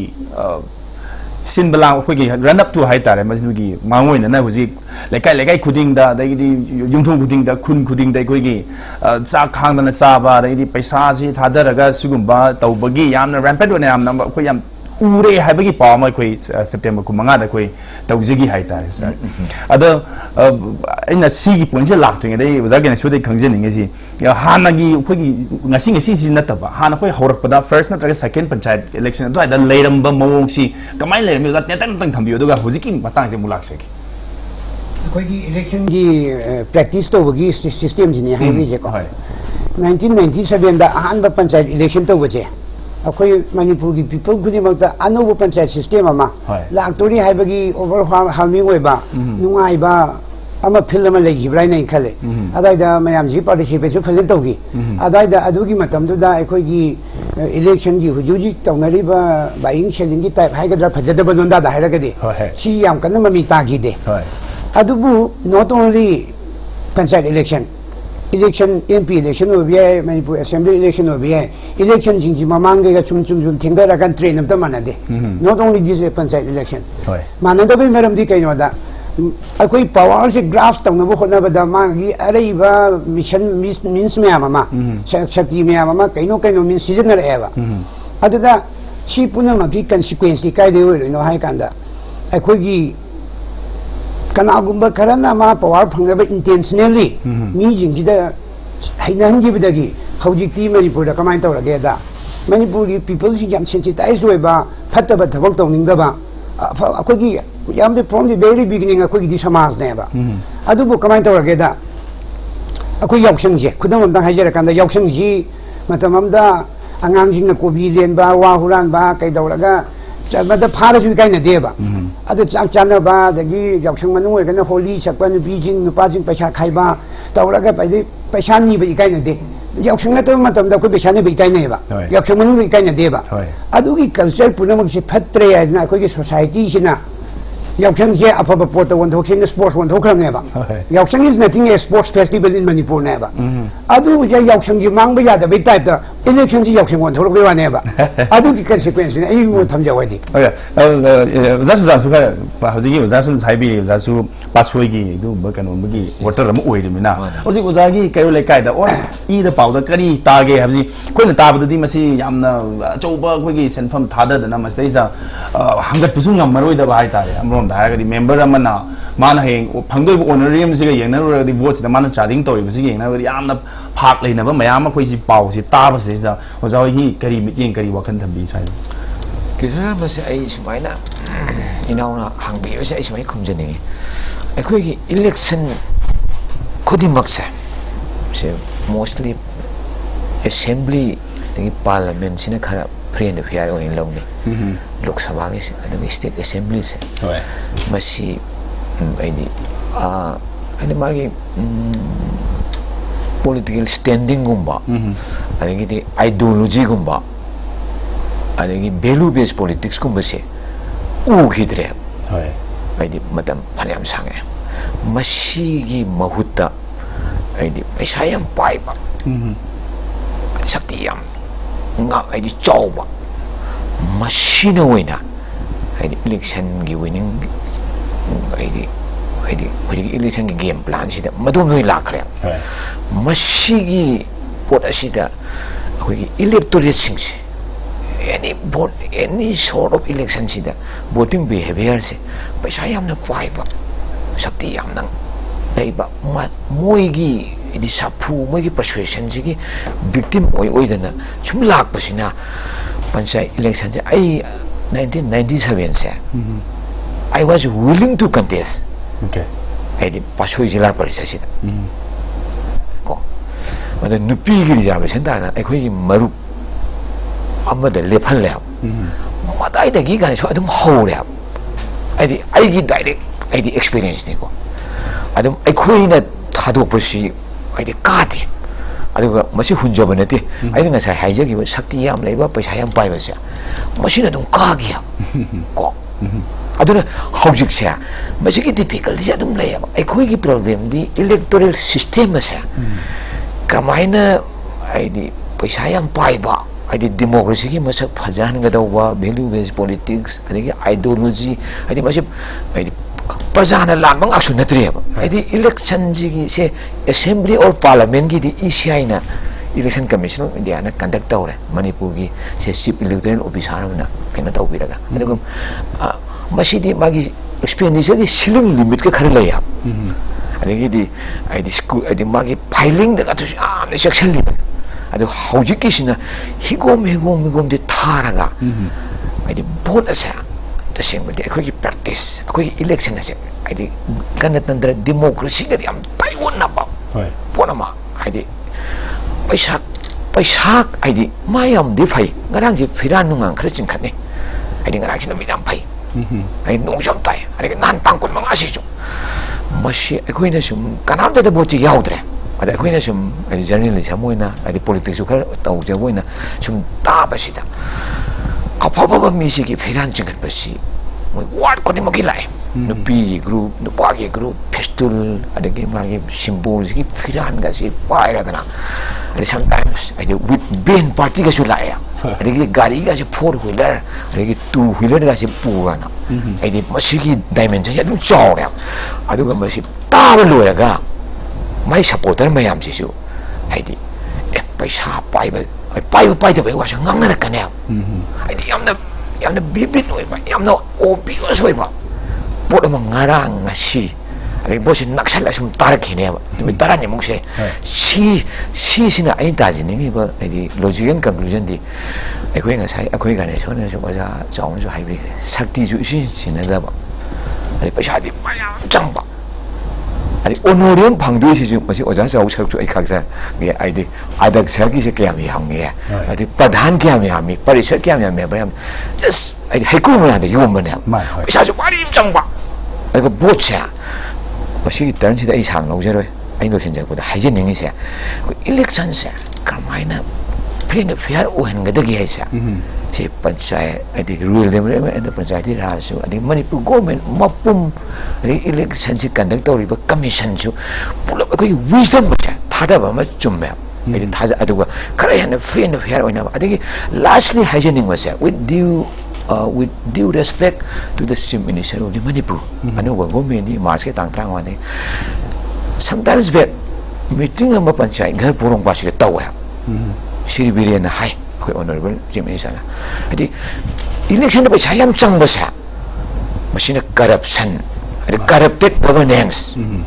sin balang koi gi run up to hai tare ma gi mangoi na na huji lekai lekai khuding da dai di yungthong khuding da khun khuding dai koi gi cha khang da na cha ba dai di paisa si thadaraga sugumba tawbagi yamna rampant one yamna koi yam ure haibagi paw ma koi September ku manga da koi tawjigi hai tare sir ada ina si gi point se lakting dai waja gen shu dai khangjen nge si hana gi koi gi ngasi ngasi si na ta ba hana koi horak pada first na tra second panchayat election do da leiram ba mawong si kamai leiram yo da tan tan thambi do ga hujiki matang se mulak se कोई election की practice तो होगी system जी ने high भी जेको nineteen ninety-seven दा Ahaan panchayat election तो बचे अखोई मणिपुर की पीपल खुदी मक्ता अनोब पंचायत सिस्टम अमा लाक्तोरी हाइबगी ओवर हार्मिंग ओइबा नुंगाइबा अमा फिल्म अमा लेगिब्राय नै खले अदाइदा मयाम जी पार्टिसिपेट फजन तौगी अदाइदा अदुगी मतमदुदा अखोई की इलेक्शन की हुजुजी तौनरीबा बाइंग शेलिंग की टाइप हाइगद्रा फजदबा नोंदा दा हाइरगदे सी याम कन्न ममी तागी दे अदुबु not only panchayat election election M P election obiya Manipur assembly election obiya election jingji mamang ga chum chum chum thengara kan train am ta manade not only this panchayat election manada be meram di kaino da akoi power se graph tang na bo khona ba da ma gi arei ba mission means me ama shakti me ama kaino kaino means season ra eva aduda chi puna ma gi consequence kai de we no hai kanda akoi gi कनागुंबा करना मा power फंगबा intentionally मीजिंग जिदा Hainan गिबदगी हौजिक्ति Manipur दा कमाइन तौरगे दा मणिपुर की people सि याम sensitize होइबा फत्तबा थबक तौनिंगबा अखोगी याम दे फ्रॉम द वेरी बिगिनिंग अखोगी दि समाज नेबा अदुबो कमाइन तौरगे दा अखोई यावसंग जे खुदम हमदा हाइजर कांदा यावसंग जी मतममदा अंगांग जिंग कोबी लेनबा वा हुरानबा कैदौरगा मत फारसु काइन देबा अदु चाक चानबा दगी यावसंग मनु ओइगना होली सकपन बीजिंग नुपाजिंग पैसा खाइबा तौरगा पैदे पैसा नि बि काइन दे yaksang na to matam da ko besha ne bikai ne ba yaksang mun bikai ne de ba adu gi culture punam se phatre ya na ko gi society sina yaksang je apa ba pot one thok sin sports one thok ne ba yaksang is nothing a sports festival in Manipur ne ba adu je yaksang gi mang ba ya da bi type da election ji yaksang one thok ba ne ba adu gi consequence ne ai mo tham ja wa di okay za su za su ka ba hoji gi za su sai bi za su pasoi gi du ba kan mo gi water ram oi ri na hoji ko za gi kai le kai da or i da pau da kari ta ge ha ji ko na ta ba di masi yamna chou ba ko gi senfam tha da na mas da hangat pusu ngam maroi da ba hai ta re amrom da ga di member amana mana heng phangdoi honorarium si ga yeng na ro di vote da mana charging to bi si yeng na yamna phak le na ba mayam ma ko si pau si ta ba si da ho za hi kari mi yeng kari wa kan tham bi sai ke sa ma se ai sumai na inau na hang bi se ai sumai khum jeni ai khoi gi election khodi mak sa se mostly assembly the parliament sina khara friend of here in long ni lok sabha ge se the state assembly se masi ai di a ani magi political standing gumba ani di ideology gumba ani value based politics gumba se u khidre ai di matam phanyam sange masi gi mahutta ai di paisa yam pai ba sakti yam nga ai di chow ba machine wina ai di election gi winning ai di ai di huri election gi game plan sida madum noi lakhre machi gi pot asida hoi electorate singsi any vote any sort of election sida voting behavior se paisa yam na pai ba sakti yam nang dai ba moi gi ini sapu moi gi persuasion ji gi victim oi oi dana sum lak pasina panchayat election je ai nineteen ninety-seven se I was willing to contest okay ai di pasoi jila parisa sida ko ada nupi gi ja ba senda na ai khoi maru amma da lephan le matai da gi ga so adum ho le ai di ai gi direct ai di experience ni ko adum ai khoi na thadok pasi ai di ka di aduga masi hunjaba nate ai nga sai haija gi sakti yam leiba paisa yam pai ba se masi na dum ka gi ko aduna hojik se masi gi difficulty ja dum leya ai khoi gi problem di electoral system se kamaina ai di paisa yam pai ba ai di democracy gi masak phajan ga dawa value based politics ai gi ideology ai di masi ai di pajana lamang asu natriya ai di election ji se assembly or parliament gi di E C I na election commission of India na conduct tawre Manipur gi se chief electoral officer na kena taw biraga adugum masi di magi expenditure gi ceiling limit ka khare laya adigi di ai di school ai di magi filing da to ah ne section limit adu hojik ki sina higom higom higom de tharaga ai di vote asa tasing badi aku ki practice aku ki election ase ai di ganatandra democracy ga am taiwan na ba pona ma ai di paisa paisa ai di mayam di phai ngarang ji phiran nungang khre ching khat ne ai di ngarang ji na midam phai ai nong jam tai ai nan tang kun mang asi chu masi aku ina sum kanam ta de boti yaudre ada aku ina sum ai journalist amoina ai politics khar tau ja boina sum ta basida apa apa misi ki phiran chingat basi moi ward ko ni magi lai no pi group no pa ki group pistol ada ki magi symbol ki phiran ga si pai ra dana ada sometimes ada with ben party ga su lai ada ki gari ga si four wheeler ada ki two wheeler ga si purana ada masi ki dimension ya dum chaw ya adu ga masi ta lo ya ga mai supporter mayam si su ada eh paisa pai ba pai pai de bai wa sang ngang na ka ne ai di yam na yam na bibit oi ba yam na obvious oi ba pot ma ngarang ngasi ai bo sin naksal asum tar ki ne ba mi tara ni mong se si si sina ai ta ji ni ba ai di logical conclusion di ai khoi nga sai ai khoi ga ne so ne so ba ja chong so hai bi sakti ju si sin na da ba ai paisa di ma ya chang ba 아니 오늘은 방도시 좀 뭐지 어자서 오셔서 이 각자 게 아이디 아닥 사기 세 개함이 한게 아이디 pradhan 개함이 함이 परिषद 개함이 함이 뭐야 just 아이디 해꾸면 한데 이거 뭐냐 사실 말이 정봐 이거 뭐냐 뭐시 단지다 이 상로 저러 아이도 현재보다 하이제 능이세 그 일렉션세 कमायना free and fair ओहनगदगी है सा से पंचायत अदि rule level में पंचायती राज सु अदि मणिपुर गवर्नमेंट मपुम अदि इलेक्शन से कंडक्ट तौरिबा कमीशन सु पुलप कोई विजडम बचा थादबा म चुम्मे अदि थाजा अदुगा खरा हेन फ्री एंड फेयर ओइना अदि लास्टली हाइजेनिंग वसा with due Uh, with due respect to the Chief Minister of the Manipur, I know what government ni March ke tang tang wani. Sometimes back meeting am panchayat घर पुरों पास के ताऊ है, श्री बिरियन हाय कोई honorable Chief Minister ना. अभी election पे शायद चंग बसा, मशीन corruption, अरे corrupted governance,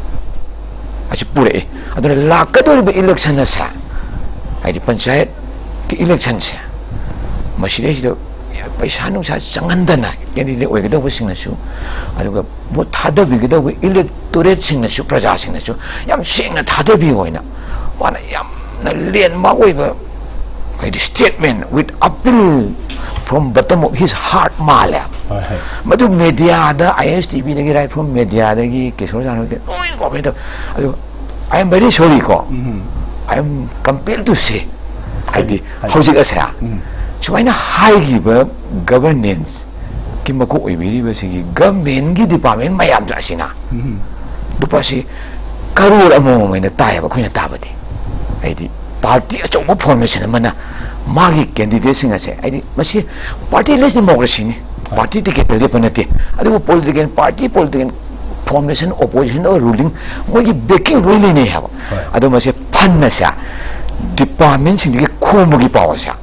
अच्छी पूरे, अदुने लाख डॉलर पे election ना सा, अभी पंचायत के election से, मशीन ऐसी तो पैसा नुसा चंगंदना कैंडिडेट ओइगदब सिंगनसु अदुगा भोट थादबिगदब इलेक्टोरेट सिंगनसु प्रजा सिंगनसु याम सेंगना थादबि ओइना वाना याम न लेन मा ओइबा काइदि statement with appeal from bottom of his heart माले मधु मीडिया दा आईएसटीवी दगी राइट फ्रॉम मीडिया दगी केशोर जानो के ओइ कमेंट अदु आई एम वेरी सॉरी को आई एम कंपेल्ड टू से आइदि हौजिक असा सुमाइना हाईगिबा गवर्नेंस कि मको ओइबिरिबा सिगी गवर्नमेंट की डिपार्टमेंट मयाम जासिना दुपासी करोड़ अमो मैंने तायबा खोइना ताबदे आइदि पार्टी अचौबा फॉर्मेशन मना मागी कैंडिडेट सिंग असे आइदि मसी पार्टी लेस डेमोक्रेसी नि पार्टी टिकेट लेपनते अदु political party political formation opposition और रूलिंग मोगी बेकिंग रोइले ने हाबा अदु मसे फन्नसा डिपार्टमेंट सिंग के खोमगी पावसा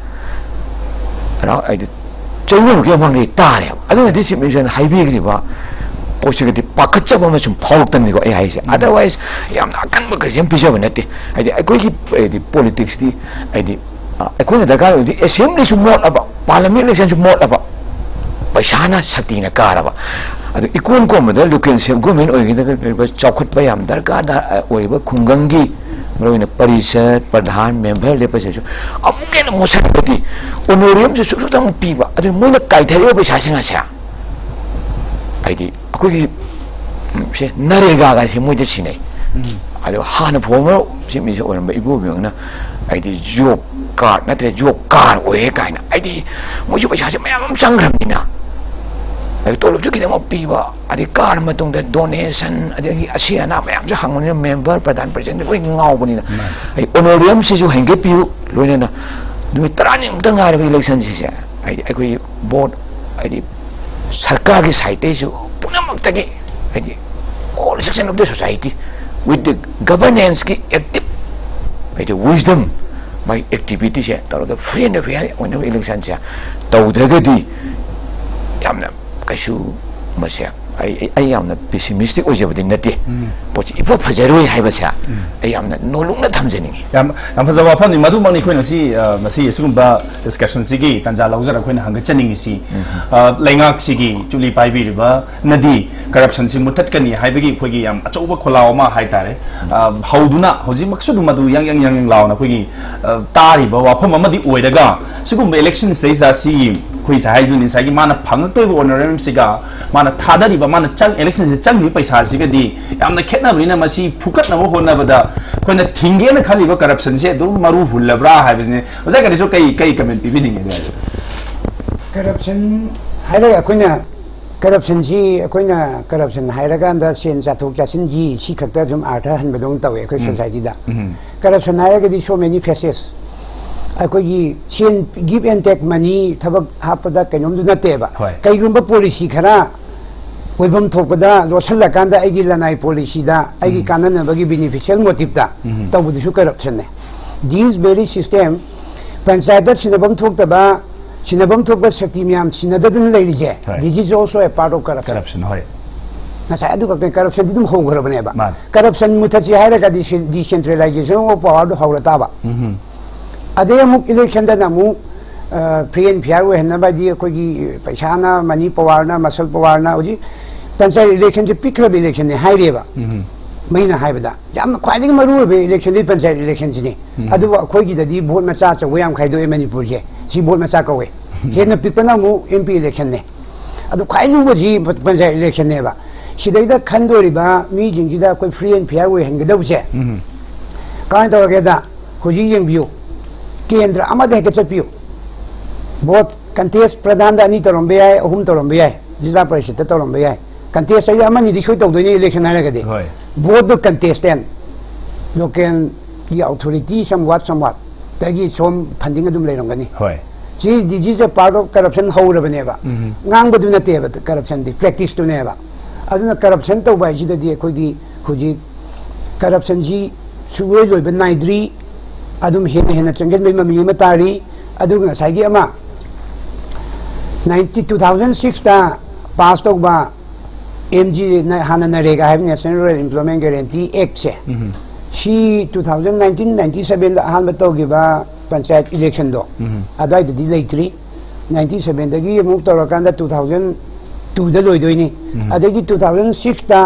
रा आइदि चैनो के मांगे तारे अदु ने दिस मिशन हाईवे ग्रीबा पोसिगति पाखचब म सुम फाउक्तन को ए हाइसे अदरवाइज याम अकन बकरिजम पिजब नते आइदि अकोइ की आइदि पॉलिटिक्स दी आइदि अकोइ दरकार होदि असेंबली सु मोट अब पार्लियामेंट इलेक्शन सु मोट अब पैसाना शक्ति न कारबा अदु इकोन को मद लोकल सेफ गवर्नमेंट ओइगिदा चौखट पे याम दरकार ओइबा खुंगंगी मरोइना परिषद प्रधान मेंबर लेपसे जो अमुके न मोसटपति ओनोरियम से सुसुतम पीबा अदु मोइना काइथरियो पैसा सिंगासा आइदि अकोइ से नरेगा गा से मोइदे सिनै अदु हान फोमर से मिसे ओरम इबो बिंगना आइदि जॉब कार्ड नत्रे जॉब कार्ड ओरे काइना आइदि मोजु पैसा से मयाम चंग्रमिना आई तोलब जो किदम पीबा अदि कार मतुंग द डोनेशन अदि असियाना मयाम जो हांगोन मेंबर प्रधान प्रेसिडेंट कोइ गावबनिना आई ओनोरियम से जो हेंगे पिउ लोइना नुइ तरानि मुतंग आरबि इलेक्शन से आई अकोइ बोर्ड आई सरकार की साइड से पुनमक्तगी आई all section of the society with the governance की active I the wisdom my activity से तौर फ्री एंड फेयर ओन इलेक्शन से तौद्रगदी यामना कैसु मसे आई आई यामना पेसिमिस्टिक ओजबदि नते पोच इफा फजरोय हाइबसा आई यामना नोलुंगना थमजनिंगी याम याम फजवा फनि मधु मनि खोइन सी मसी यसुगुंबा डिस्कशन सिगी तंजा लौजर खोइन हंगचनिंगी सी लैंगाक सिगी चुली पाइबिरिबा नदी करप्शन सि मुथतकनी हाइबगी खोगी याम अचौबा खोलाव मा हाइतारे हौदुना होजि मक्सुदु मधु yang yang yang लावना खोगी तारिबा वाफम अमदि ओइदगा सुगुंबा इलेक्शन सेजा सी खोइ साइदुनि सागी माना फंगतोय ओनरम सिगा माना थादरिबा माना चंग इलेक्शन से चंग पैसा सिगदी यामना खेतनबनिना मसी फुकतनबो होनबदा खोइना थिंगेना खलिबा करप्शन से दु मरु हुल्लब्रा हाइबने ओजा करिसो कई कई कमेंट पिबिनिंगे करप्शन हाइले अखोइना करप्शन जी अखोइना करप्शन हाइरगांदा सेन जाथोक जासिन जी सी खक्ता जुम आर्था हनबदों तवे अखोइ सोसाइटी दा करप्शन हाइरगदी सो मेनी फेसेस अखोगी सेन गिव एंड टेक मनी थबक हापदा कइनोम दु नतेबा कइगुंबा पॉलिसी खरा ओइबम थोपदा लोसल कांदा आइगी लनाई पॉलिसी दा आइगी काननबगी बेनिफिशियल मोटिव दा तबुदुसु करप्शन ने दिस वेरी सिस्टम पंचायत सिनबम थोकतबा सिनबम थोकबा शक्ति म्याम सिनददन लेलिजे this is also a part of corruption corruption होय नसा अदु कते करप्शन दिदुम होगरबनेबा करप्शन मुथछि हायरगा डिसेंट्रलाइजेशन ऑफ पावर दो हौरताबा अदे अमुक इलेक्शन दा नमु फ्री एंड फेयर वे हनबादी अखोगी पैसाना मनी पावर मसल पावर होजी पंचायत इलेक्शन से पिखरब इलेक्शन ने हाइरेबा मैना हाइबदा याम ख्वाइदि मरु बे इलेक्शन दि पंचायत इलेक्शन जिने अदु अखोगी ददी भोट मचा चौ याम खाइदो मणिपुर जे सी भोट मचा कवे हेन पिपना मु एमपी इलेक्शन ने अदु ख्वाइदि बजी पंचायत इलेक्शन ने बा सिदैदा खंदोरिबा मी जिंजिदा कोई फ्री एंड फेयर वे हनगदौ से कान तवगेदा खोजी यंबियो केंद्र अमद है के चपियो बहुत कंटेस्ट प्रधान दानी तोरंबे आए अहुम तोरंबे आए जिला परिषद तोरंबे आए कंटेस्ट आई अमनी दिशोय तौदोनी इलेक्शन है गदे बोर्ड द कंटेस्टेंट लोकल की अथॉरिटी समवाट समवाट तगी सोम फंडिंग अदुम लेरंगनी होय जी this is a part of corruption हौरबनेबा ngang बदु नतेबा करप्शन दी प्रैक्टिस तुनेबा अदुना करप्शन तो बाय जिदि अखोदी हुजी करप्शन जी सुवे लोइब नाइद्री अदुम हेन हेन चंगन बै ममी म तारी अदुगा साइगी अमा two thousand six ता पास तौबा एमजी हाना नरेगा है national rural employment guarantee act से सी nineteen ninety-seven दा हान बतौगिबा पंचायत इलेक्शन दो अदाय दी लेट्री ninety-seven दगी मुक तौरकांदा two thousand two दा लोइदोइनी अदगी two thousand six ता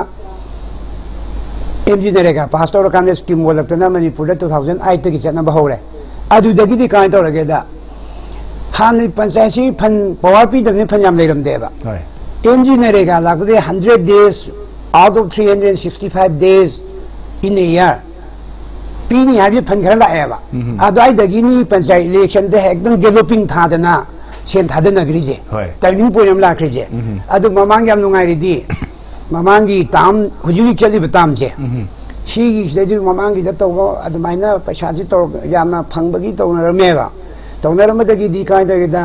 एमजी नरेगा पास तौरकांदा स्कीम वलक्तना मणिपुर two thousand eight तगी चना बहौरे अदुदगी दी काय तौरगेदा हान पंचायत सी फन पावर पी दने फन याम लेरम देबा एमजी नरेगा लागदे one hundred days out of three hundred sixty-five days in a year पीनी हाबी फन खरा लाएबा अदाय दगिनी पंचायत इलेक्शन दे एकदम डेवलपिंग थादना सेन थादना ग्रीजे टाइमिंग पोयम लाख्रेजे अदु ममांग याम नुंगाइरिदी ममांगी ताम हुजुरी चली बताम जे सीगी सेजु ममांगी द तौबो अदमाइना पैसा जी तौ यामना फंगबगी तौनरमेबा तौनरमदगी दी काय दगदा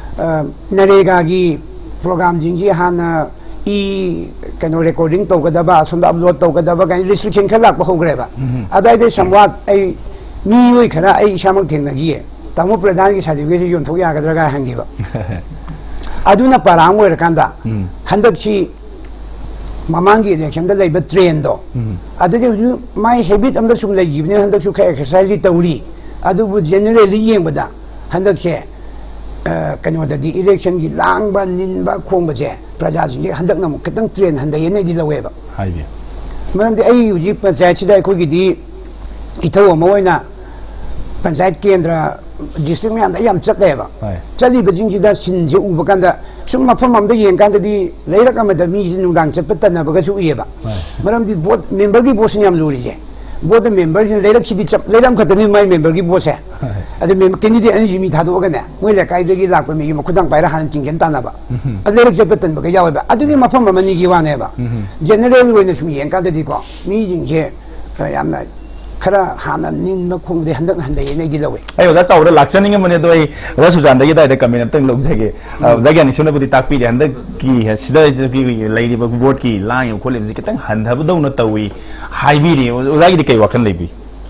नरेगा की प्रोग्राम जिंगी हाना ई कनो रिकॉर्डिंग तौगदबा सुंद अपलोड तौगदबा गाय रिस्ट्रिक्शन खला लाक होग्रेबा अदायदे समवात आई मी ओइ खरा आई इसामक थेंगनगी तामो प्रधान की सर्टिफिकेट योन थोक यागदरगा हंगीबा अदुना परांग ओइरकांदा हंदकसी ममांगी इलेक्शन द लेब ट्रेन दो अदुदे हुजु माय हैबिट अमदा सुम लेगिबने हंदकसु ख एक्सरसाइज तौरी अदुबु जनरली येंबदा हंदकसे कनोददी इलेक्शन की लांग निन्बा खोंबसे प्रजा सिंह हंदक नम खतंग ट्रेन हंदय नेदी लवेबा हाइबे मरमदे आई हुजी पंचायत सिदा अखोगिदी इथौ अमोइना पंचायत केंद्र डिस्ट्रिक्ट में अंदर याम चतलेबा चली बजिंग सिदा सिनजे उब कांदा सुम मफम अमदा यें कांददी लेरक अमदा मी नुंदांग चपतना बगसु उयेबा मरमदि बोर्ड मेंबर की बोस याम लुरिजे बोर्ड मेंबर से लेरक सिदी चप लेरम खतनी माय मेंबर की बोस है अदे मेम कैंडिडेट अनि जिमी थादोगने मोय लेकाय दगी लाप मी मखुदांग पाइरा हान चिंगेन तानाबा अलेरक जपतन बगे यावेबा अदुगी मफम ममनी की वानेबा जनरल वेने सुम यें काददी को मी जिंगे यामना खरा हाना निन मखोंदे हंदक हंदे ने दि लवे ayo da chawra lakchaning mane do ai rasujan da gi da comment tang log jage jage ni suna budi takpi de handak ki sida ki lady board ki line kholim ji kitang handhab do na tawi haibi ri ozagi di kai wakan lebi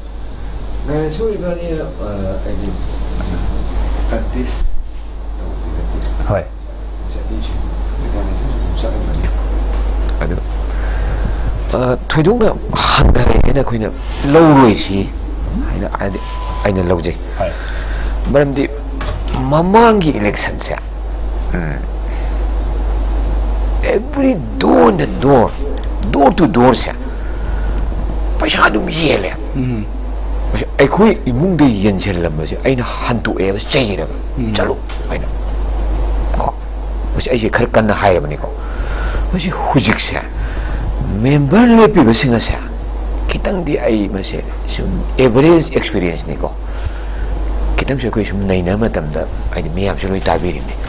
na suri ba ni ai di practice hoy ado thoidong na handare ena khoina lowroi si aina aina lawje maramdi mamangi election se every door the door door to door se paisa dum yele ai khoi imung de yenchel lam se aina hantu e chaira chalo aina ko ai se khar kan na haira bani ko ai hujik se member le pi basinga sa kitang di ai mase sum average experience ni ko kitang se ko sum nai na matam da ai mi am se loi ta bi ri ni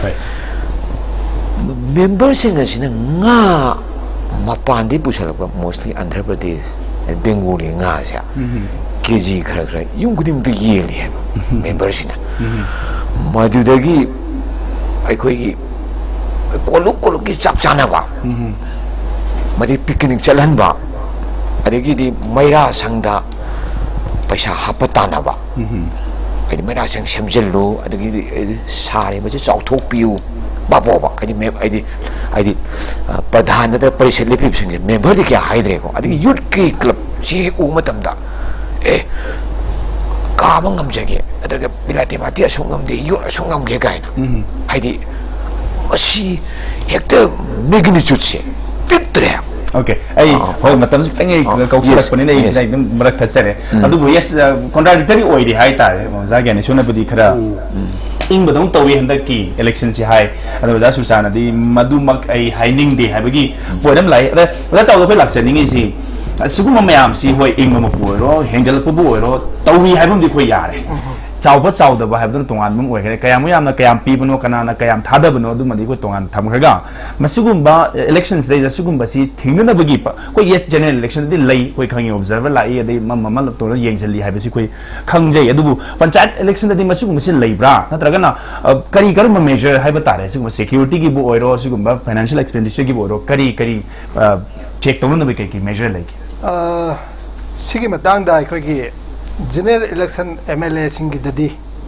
member singa sina nga mapan di pusala ko mostly Andhra Pradesh and Bengal nga sa kg khara khara yung kudim du yeli hai member sina madu dagi ai koi gi koluk koluk ki chak chana ba मदे picnic चलहनबा अदगी दी मैरा संगदा पैसा हापतानाबा अदि मैरा संग सेमजल्लो अदगी सारे मजे चाउथोक पियु बाबोबा अदि मे अदि अदि प्रधान नतर परिषद लेपिब संगे मेंबर दि क्या हाइद्रे को अदगी यूथ की क्लब चे उ मतमदा ए काम ngamjage अदरगे बिलाती माती असोंगम दे यूथ असोंगम गे गायना अदि मसी हेक्टर मैग्नीट्यूड से victory okay ai hoi matam sik tangi kausik pone nei nei marak thachare adu yes contradictory oi ri hai ta ja gyan suna budi khara ing badong tawi handa ki election si hai adu da su chana di madu mak ai haining de habagi poidam lai da da chaw phai lakchaning si suguma mayam si hoi ing ma pu ro hengel pu bu ro tawi haibum di khoi yare चाव चावदब है तोान कयाम याम कयाम पीबनो कना कयाम थादबनो अदुमदी तोान थमखगा मसुगुम्बा election से सुगुम्बसी थिंगनबगी कोई yes general election दि लई कोई खंगी observer लाई अदे ममल तो येंजली हाइबसी कोई खंगजे अदुबु पंचायत इलेक्शन दि मसुगुम्बसी लईब्रा नत्रगना करी करम मेजर हाइब तारे सुगुम सिक्योरिटी की बो ओइरो सुगुम्बा फाइनेंशियल एक्सपेंडिचर की बोरो करी करी चेक तौनबे कई मेजर लई अ सिगी मतंग दा अखोगी जनरल इलेक्शन एमएलए सिंगी ददी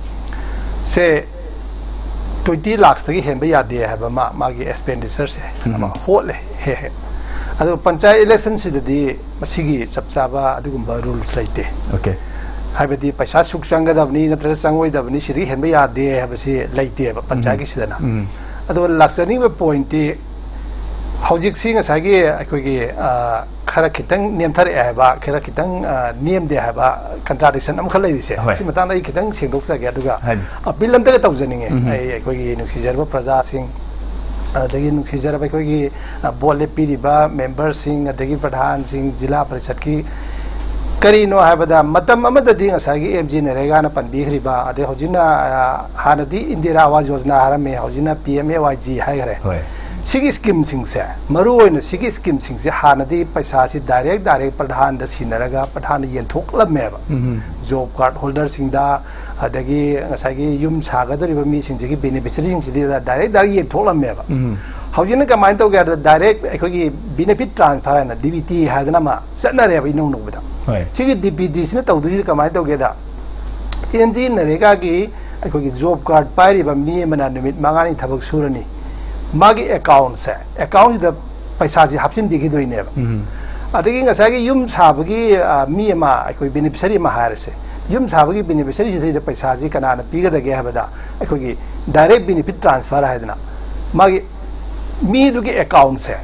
से ट्वेंटी लाख तक हेंबे यादे है मा मागी एक्सपेंडिचर से मा होले हे हे अदो पंचायत इलेक्शन सिददी मसिगी चपचाबा अदुगुम्बा रूल्स लेते ओके हाइबदी पैसा सुक संगदबनी नत्र संगोइदबनी सिरी हेंबे यादे हबसी लेते पंचायत की सिदना अदो लाक्सनी बे पॉइंट हौजिक सिंग सागी अखोगी खरा खितंग नेमथर एबा खरा खितंग नेम दे एबा कंट्राडिक्शन अम खलै दिसे सि मतान आई खितंग सेंदोक सके अदुगा अपील अमते तौजनिंगे आई अखोगी नुक्सिजरबा प्रजा सिंग अदगी नुक्सिजरबा अखोगी बोले पीरिबा मेंबर सिंग अदगी प्रधान सिंग जिला परिषद की करीनो हाबदा मतम अमददी ngसागी एमजी नरेगा ना पनबिखरिबा अदे हौजिना हानदी इंदिरा आवास योजना हारमे हौजिना पीएमएवाईजी हायगरे सिगी स्कीम सिंगसे मरुओइन सिगी स्कीम सिंगसे हानदी पैसा सि डायरेक्ट डायरेक्ट प्रधान द सिनरगा प्रधान येंथोकलमेबा जॉब कार्ड होल्डर सिंगदा अदगी ngसागी युम सागदरिबा मी सिंगजी बेनिफिशियरी सिंगजी डायरेक्ट डायरेक्ट येंथोकलमेबा हौजिना कमाइन तौगे डायरेक्ट अखोगी बेनिफिट ट्रांसफर ना डीबीटी हादना मा चनरेबा इनौ नोबदा सिगी डीबीटी सिना तौदुजी कमाइन तौगेदा एनजी नरेगा की अखोगी जॉब कार्ड पाइरिबा मी मना निमित मांगानी थबक सुरनी मागी अकाउंट से अकाउंट द पैसा जी हापसिन दिखी दोइने अदगी ngसागी युम साबगी मी मा अखोई बेनिफिशियरी मा हारसे युम साबगी बेनिफिशियरी जी पैसा जी कनाना पीगदगे हबदा अखोगी डायरेक्ट बेनिफिट ट्रांसफर हायदना मागी मी दुगी अकाउंट से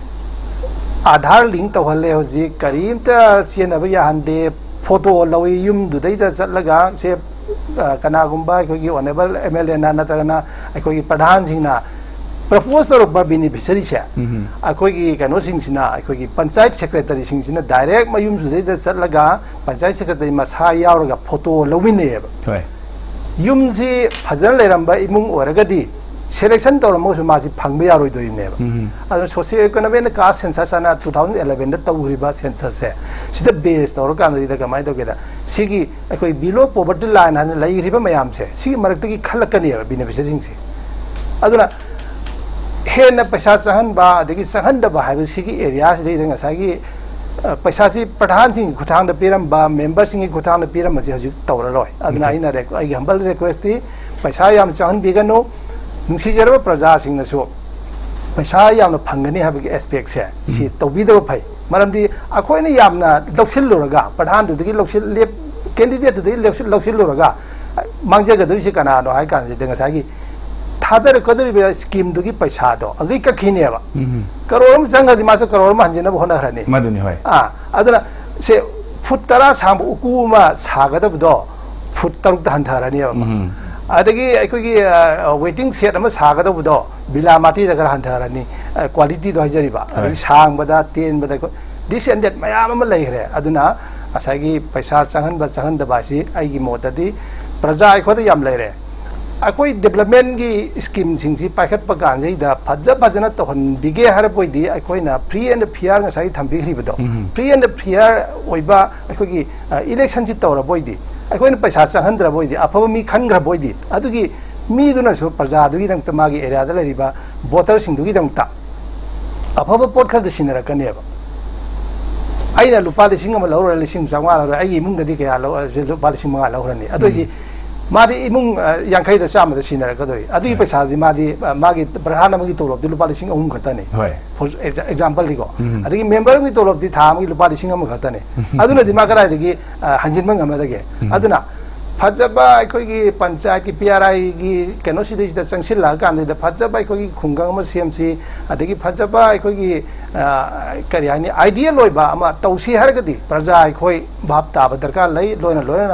आधार लिंक तौहले होजी करीमता सेनब याहंदे फोटो लवी युम दुदैदा चलगा से कनागुंबा अखोगी ऑनरेबल एमएलए ना नतरना अखोगी प्रधान सिंगना प्रपोज तौरबा बेनिफिशियरी से अखोगी कनो सिंगसिना अखोगी पंचायत सेक्रेटरी सिंगसिना डायरेक्ट मयुम जुदैदा चलगा पंचायत सेक्रेटरी मसा यावरगा फोटो लविनेब युम से फजन लेरंबा इमुंग ओरगदी सेलेक्शन तौरमोसु मासी फंगबे यारोइदोइनेब अदो सोशियो इकोनॉमिक का सेंसस ना टू थाउजेंड इलेवन द तौरिबा सेंसस से सिदा बेस तौर कानदि कमाय तौगेदा सिगी अखोई बिलो पॉवर्टी लाइन हान लैरिबा मयाम से सिगी मरक्तगी खलकनी बेनिफिशियरी से अदुना हेन पैसा चहनबा अदगी चहनदबा हाइबे सिगी एरिया से देगा सागी पैसा से प्रधान सिंह खुथांग पीरंबा मेंबर सिंह खुथांग पीरम से हजु तौरलोय अदना आइना रेक आई हम्बल रिक्वेस्ट थी पैसा याम चहन बिगनो नुसिजरबा प्रजा सिंगनसु पैसा याम फंगनी हाबगी एस्पेक्ट से सि तौबिदो फै मरमदी अखोइना यामना लौसिलुरगा प्रधान दुदगी लौसिल लेप कैंडिडेट दुदगी लौसिल लौसिलुरगा मांगजगदुसि कनानो हाय कान जे ngसागी थादर कदर स्कीम दुगी पैसा दो अदि कखिनेबा करोड़ संगदि मासो करोड़ हंजिना होना हरनी मदुनी होय आ अदना से फुट तरा साम उकुमा सागदबदो फुट तरुक हंथारनी अदगी अखोगी वेटिंग सेट अमा सागदबदो बिला माटी दगर हंथारनी क्वालिटी दो हजरिबा सांगबदा तेनबदा दिस एंड दैट मयाम अमा लैखरे अदना असागी पैसा चहनबा चहनदबासी आइगी मोददी प्रजा अखोदा याम लैरे अखोई डेवलपमेंट की स्कीम सिंगसी पाखत पगांजेदा फज फजना तहन बिगे हर पोइदी अखोइना फ्री एंड फेयर ngसाई थंबिखरिबदो फ्री एंड फेयर ओइबा अखोगी इलेक्शन सि तौर बोइदी अखोइना पैसा चहंद्र बोइदी अफब मी खनग्र बोइदी अदुगी मी दुनासु प्रजा दुगी दंत मागी एरिया द लरिबा वोटर सिंग दुगी दंत अफब पोट खर दसिनर कनेबा आइना लुपा लिसिंग अमा लौर लिसिंग चांगा लौर आइ इमुंग ददी कया लौ लुपा लिसिंग मंगा लौरनी अदुगी मादी इमुंग यांखै द चाम द सिनर कदोइ अदुगी पैसा दि मादी मागी प्रधान मगी तोलब दि लुपा लिसिंग अहुम खतने होय फॉर एग्जांपल दिगो अदुगी मेंबर मगी तोलब दि था मगी लुपा लिसिंग अम खतने अदुना दि मा करा दि हंजिन मंग अम दगे अदुना फजबा अखोगी पंचायत की पीआरआई की केनो सिदि द चंगसिल कान द फजबा अखोगी खुंगंग म सेमसी अदगी फजबा अखोगी करी हानि आइडियल लोइबा अमा तौसी हरगदि प्रजा अखोई भाप ताब दरकार लई लोना लोना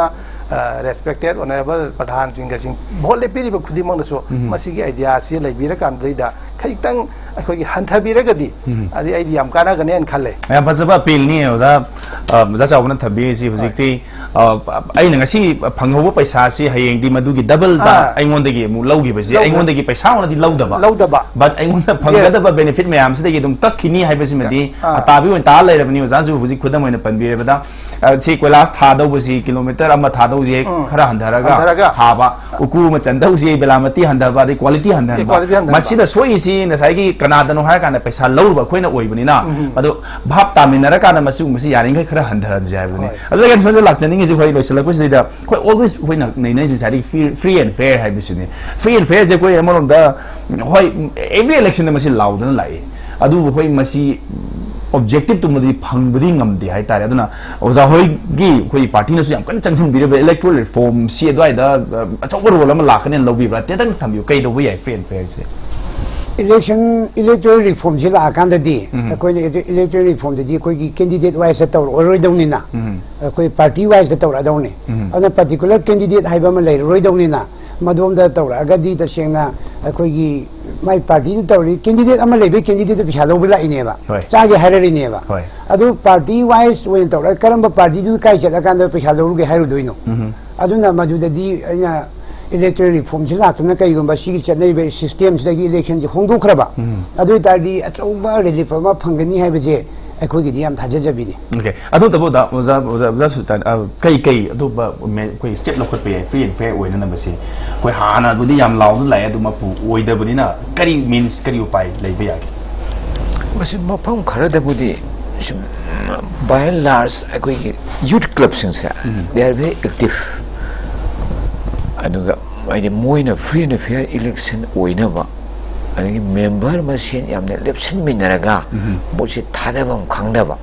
respected honorable Pradhan Jinga Singh बहुत ले पीरी बखुदी मंग दसो मसी की आइडिया सी ले बीरा कान दइदा खैतंग अखोगी हंथा बीरा गदी आदि आइडिया हम काना गने अन खले या बजबा पिल नि ओजा मजा चावना थबी सी हुजिकती ai nang asi phanghoba paisa si hayeng di madu gi double da aingon de gi mu lau gi basi aingon de gi paisa ona di lau da ba lau da ba but aingon da phangga da ba benefit me am se de gi dum tak khini hai basi madi atabi on ta lai rabni oza ju huji khudam oina panbi re bada si koilas tha do basi kilometer ama tha do je khara handharaga tha ba uku ma chandau si belamati handaba di quality handaba masi da soi si na sai gi kanada no ha kana paisa lau ba khoina oi bani na adu bhap taminara kana masu masi yaring khara handhar jai bani aja gan so lakchani ji khoi loisala ko sida khoi always khoi na nei nei sari free and fair hai bisini free and fair je khoi among da hoi every election masi loud na lai adu khoi masi objective to madi phangbudi ngamdi hai tare aduna oza hoi gi khoi party na su yam kan changthum bi re electoral reform si adwai da achok role ma lakane lobi bra te tang thamyu kai do wi free and fair je election electoral reform ji la kan da di koi electoral reform di koi gi candidate wise ta roi dong ni na koi party wise ta ra dong ni ana particular candidate hai ba ma lai roi dong ni na madom da ta ra ga di ta seng na koi gi mai party ta ri candidate ama lai be candidate bi chalo bi la ine ba cha gi hai ri ne ba adu party wise wen ta ra karam ba party du kai cha kan da pi chalo gi hai ru do no adu na madu da di anya electoral reform ji la tuna kai gomba si cha nei be system ji election ji hongdu khraba adu ta di achouba relief ma phangani hai be je akoi gi yam thaja jabi ni okay adu tabo da oza oza oza su tan kai kai adu ba me koi state lokhot pe free and fair oi na na basi koi hana du di yam law lai adu ma pu oi da bani na kari means kari upai lai be ya ge masi ma phang khara da budi by and large akoi youth clubs sing they are very active anuga ai moina free and fair election oina ba ani member machine yamne election minaraga bochi thadabam khangdaba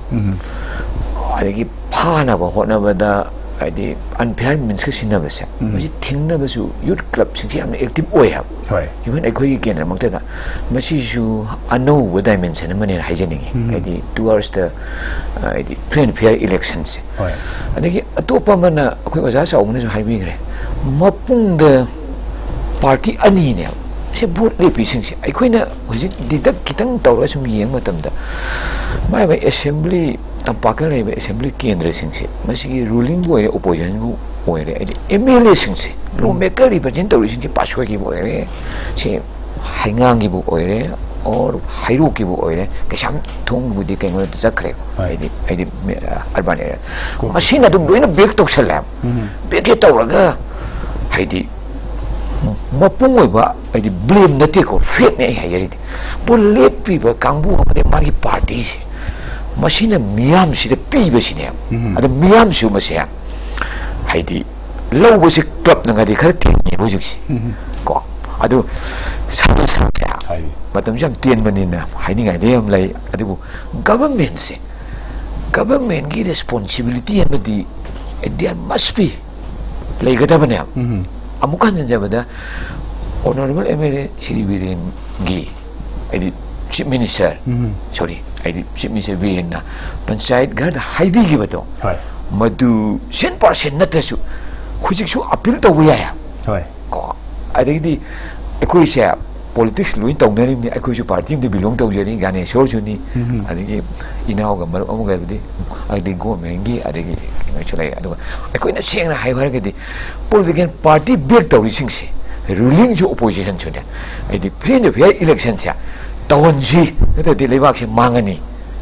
ai phana ba hona ba da ai unfair means sinna ba se bochi thingna ba su youth club sing yamne active oi ha hoi even ai khoi gen ramang ta machi ju ano wa dimension mane haijeningi ai towards the ai free and fair elections hoi ani atopa mana khoi oja sa omne ju haibi gre mapung de party ani ne se vote le pising se ai khoina hoji didak kitang tawra sum yeng matam da mai mai assembly tampakal le assembly kendra sing se masi ruling boy opposition bu boy le ai mla sing se lo maker represent tawri sing se paswa ki boy le se haingang ki bu boy le or hairu ki bu boy le kesam thong bu di kengo ta khre ai di ai di urban area machine adum doina back to salam back ke tawra ga ai di mapung oi ba ai di blame na te ko fake ne ai yari bo le pi ba kangbu ba de mari party si machine miam si de pi ba si ne ada miam su ma se ai di lo bo si club na ga di khar ti ni bo si ko adu sa sa ya matam jam tien manin na hai ni ga de am lai adu government se government gi responsibility am di there must be lai ga da ba ne amukan jabada honorable M L A Shri Viren gi ai chief minister sorry ai chief minister Viren na panchayat gar haibi gi bato madu ten percent natasu khujik su appeal to ya ya hoi ko ai di ekoi se politics luin tong nari ni ekoi su party de belong to jeni gane sor su ni ai gi inao ga mar amu ga di ai di go mengi ai gi actually adu ekoi na seng na hai har ga di political party back to sing se ruling jo opposition chune ai di free and fair election se tawon ji da di lebak se mangani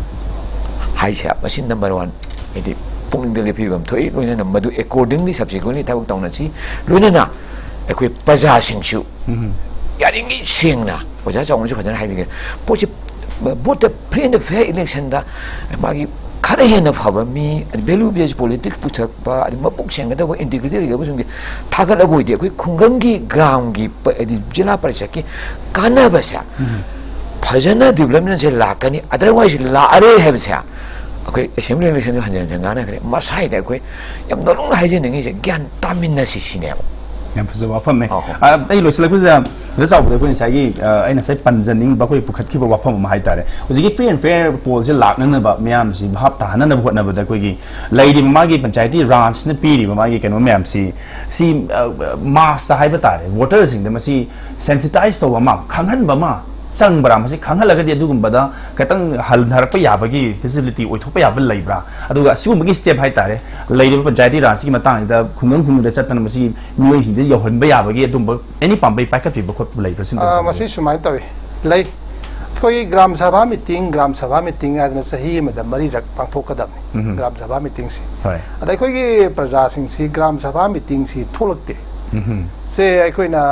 hai se machine number one ai di pungning de lepi bam thoi loina na madu accordingly subsequently tabuk tawna chi loina na ekoi paja sing chu yaringi seng na oja chawon ju khadana hai bi pochi both the free and fair election da magi khare hena phaba mi value based politics puthak ba adi mapuk senga da integrity ri ga bu sung thagal aboi de koi khungang gi ground gi adi jila parishad ki kana ba sa phajana development se lakani otherwise la are have sa koi assembly election han jan janga na kare masai da koi yam no long hai je ngi je gyan tamin na si sine yang pasti wafam nih. Tapi lo selalu kita kita tahu betul kan saya ini saya panjangin baku ibukat kita wafam mahai tare. Jadi free and fair polisi lakna naba miam si bahap tahanan naba buat naba baku ini. Lagi memagi pencayati ranch ni piri memagi kan miam si si mas tahai betare. Water sing dia masih sensitize tahu mak kangen bama. Sang beram masih kangen lagi dia dulu pada katang hal harap ya bagi facility itu ya bel laibra. Aduh sih bagi step hai tare. Lagi pencayati ranch kita matang kita kunung kunung dekat tanah masih mulai hidup ya hen ya bagi itu any pampai pakai tu bakal laibra sih. Masih semai tahu. Lagi कोई ग्राम सभा meeting ग्राम सभा meeting आदि सही में मरी रख पांथोकदबनी ग्राम सभा meeting से अदai कोई प्रजा सिंह सी ग्राम सभा मीटिंग सी थोलकते से कोइना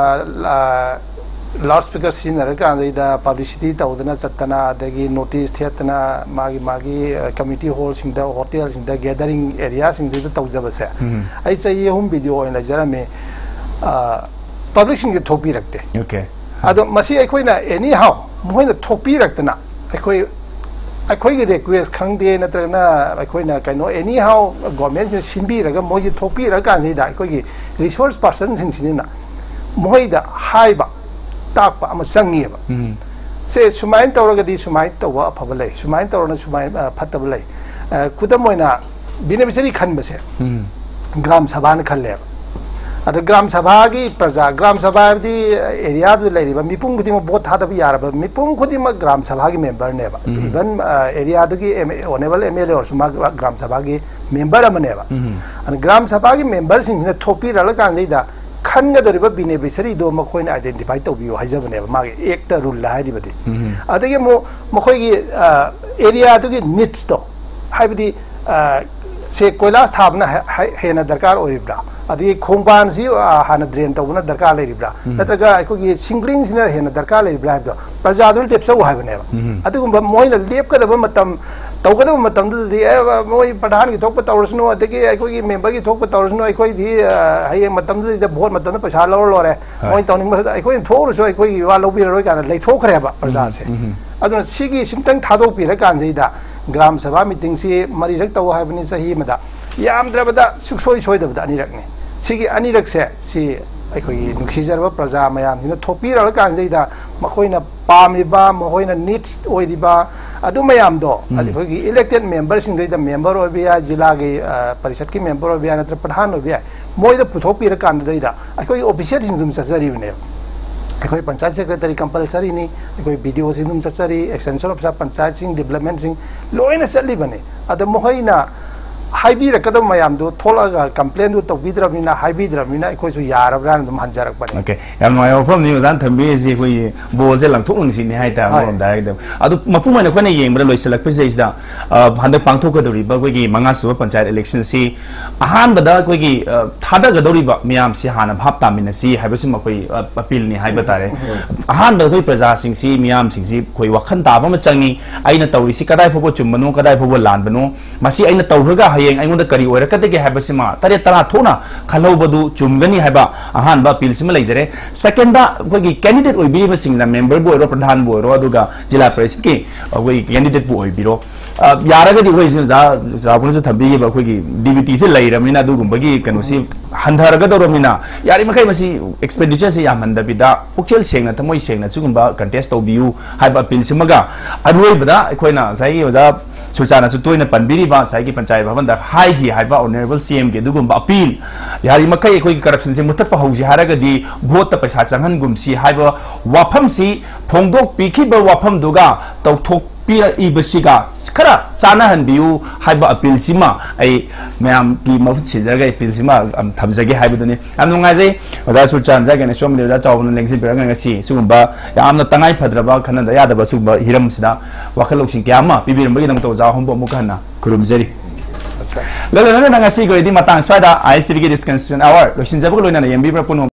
लाउड स्पीकर सिनर कांदा पब्लिसिटी तौदना चतना अदगी नोटिस थेतना मागी मागी कमिटी हॉल सिंह दा होटल सिंह दा गैदरिंग एरिया सिंह दा तौजबसे आई चाहिए हम वीडियो इन जरा में पब्लिक सिंह के थोपी रखते ओके अदो मसी अखोइना एनी हाउ मोइना थोपी रखतना अखोइ अखोइ रिक्वेस्ट खंगदे नत्रना अखोइना कनो एनी हाउ गवर्नमेंट से सिंबी रगा मोइ थोपी रगा निदा अखोइ रिसोर्स पर्सन सिंह सिना मोइदा हाइबा ताकपा अम संगीबा से सुमाइन तौरगदी सुमाइन तौवा अफबा लै सुमाइन तौरना सुमाइन फतबा लै खुदम मोइना बिनेबिसरी खनबसे ग्राम सभा न खल्ले अद ग्राम सभा की प्रजा ग्राम सभा दी एरिया दु लेरिबा मिपुंग खुदी म बोट थादब यारबा मिपुंग खुदी म ग्राम सभा की मेंबर नेबा इवन एरिया दु की ऑनेबल एमएलए और सुमा ग्राम सभा की मेंबर अमनेबा अन ग्राम सभा की मेंबर सिंह ने थोपी रल कांगैदा खनगदरिबा बिनेबिसरी दो मखोइन आइडेंटिफाई तौबियो हाइजबनेबा मागे एक रूल लाइदिबदी अदगे मो मखोइगी एरिया दु की नीड्स तो हाइबदी से कोयला स्थापना हेना दरकार ओइब्रा अदगी खोंबान सी हाना ड्रेन तौबना दरकार लेरिब्रा नत्रगा अखोगी सिंगलिंग सिना हेना दरकार लेरिब्रा हाइबदो प्रजा दु लेपसौ हाइबनेबा अदुगुंबा मोइना लेपकदबा मतम तौगदबा मतम दुदि मोइ प्रधान की थोप तौरसनो अदगी अखोगी मेंबर की थोप तौरसनो अखोई दी हाय मतम दुदि भोट मतम पैसा लौर लोरे मोइ तौनिंग मस अखोई थोरसो अखोगी वा लौबिरोय काना लेथोखरेबा प्रजा से अदुना सिगी सिमतंग थादोपिरा कानजैदा ग्राम सभा मीटिंग से मरीरक तौ हाइबनी सही मदा यामद्रबदा सुखसोई सोइदबदा अनिरकने सिगी अनिरक से सी अखोगी नुखिजरबा प्रजा मयामसिना थोपिरल कानजैदा मखोइना पामिबा मखोइना नीड्स ओइदिबा अदु मयामदो अखोगी इलेक्टेड मेंबर सिंगैदा मेंबर ओबिया जिला के परिषद की मेंबर ओबिया नत्र प्रधान ओबिया मोइदा पुथोपिर कानदैदा अखोगी ऑफिशियल सिंगुम ससरिबने अखोई पंचायत सेक्रेटरी कंपलसरी नी अखोई बीडीओ सिंगुम ससरी एक्सटेंशन ऑफिसर पंचायत सिंग डेवलपमेंट सिंग लोइना सल्लिबने अद मोइना हाइबीरकदम मयामदो थोलगा कंप्लेन दो तौबीद्रबनिना हाइबीद्रबनिना अखोइसु यारब्रान दम हंजरकपने ओके याम नय ऑफम नि उदान थंबी जे कोई बोल जे लंथोंग सिनि हाइता मोम दाइदम अदु मपु मैन कोने येंब्रा लोइसलक पेजेसदा हंद पांथोकदोरी बा कोई मंगासु पंचायत इलेक्शन सी अहान बदा कोई थादगदोरी बा मियाम सी हाना भाप तामिन सी हाइबसु मकोई अपील नि हाइबा तारे अहान ब कोई प्रजा सिंह सी मियाम सिंह सी कोई वखन ताबा म चंगी आइना तौरी सी कदाय फोबो चुमबनो कदाय फोबो लानबनो मसी आइना तौरगा हयेंग आइंगोंदा करी ओरकदगे हाइबसिमा तरे तरा थोना खलौबदु चुमगनी हाइबा अहान बा अपील सिमा लेजरे सेकंडा कोई कैंडिडेट ओइबिबा सिंगना मेंबर बो ओरो प्रधान बो ओरो अदुगा जिला परिषद के कोई कैंडिडेट बो ओइबिरो यारगदी कोई जा जाबुनु थबिबा कोई डीबीटी से लैरमिना दुगुंबगी कनोसी हंधरगदोरमिना यारि मखै मसी एक्सपेंडिचर से यामंदबिदा पुक्चेल सेंगना तमोइ सेंगना चुगुंबा कंटेस्ट तौबियु हाइबा अपील सिमागा अरुइबदा अखोइना जाई ओजा सुचाना सुतोइना पनबिरिबा साइकी पंचायत भवन दा हाई ही हाइबा ऑनरेबल सीएम के दुगुंबा अपील यारि मखै कोई करप्शन से मुथप हौजी हारगदी भोट पैसा चंगन गुमसी हाइबा वाफम सी फोंदोक पिखिबा वाफम दुगा तौथोक पीर इबसिगा खरा चाना हनबियु हाइबा अपील सिमा ऐ मैम की मफुत सिजगा अपील सिमा थबजगे हाइबदुनी याम नुंगाजै ओजा सुचान जागने सोम लेदा चावन लेंसि बिरगा ngasi सुगुंबा यामना तंगाई फद्रबा खनदा यादबा सुगुंबा हिरमसिदा वाखलोक्सिं क्यामा पिबिरमबगी नंग तोजा हमबो मुखना खुरुमजरी ललना ngasi गोइदि मतang स्वादा आईएसटीवी की डिस्कशन आवर लोसिन जबग लोइना यमबी पुनो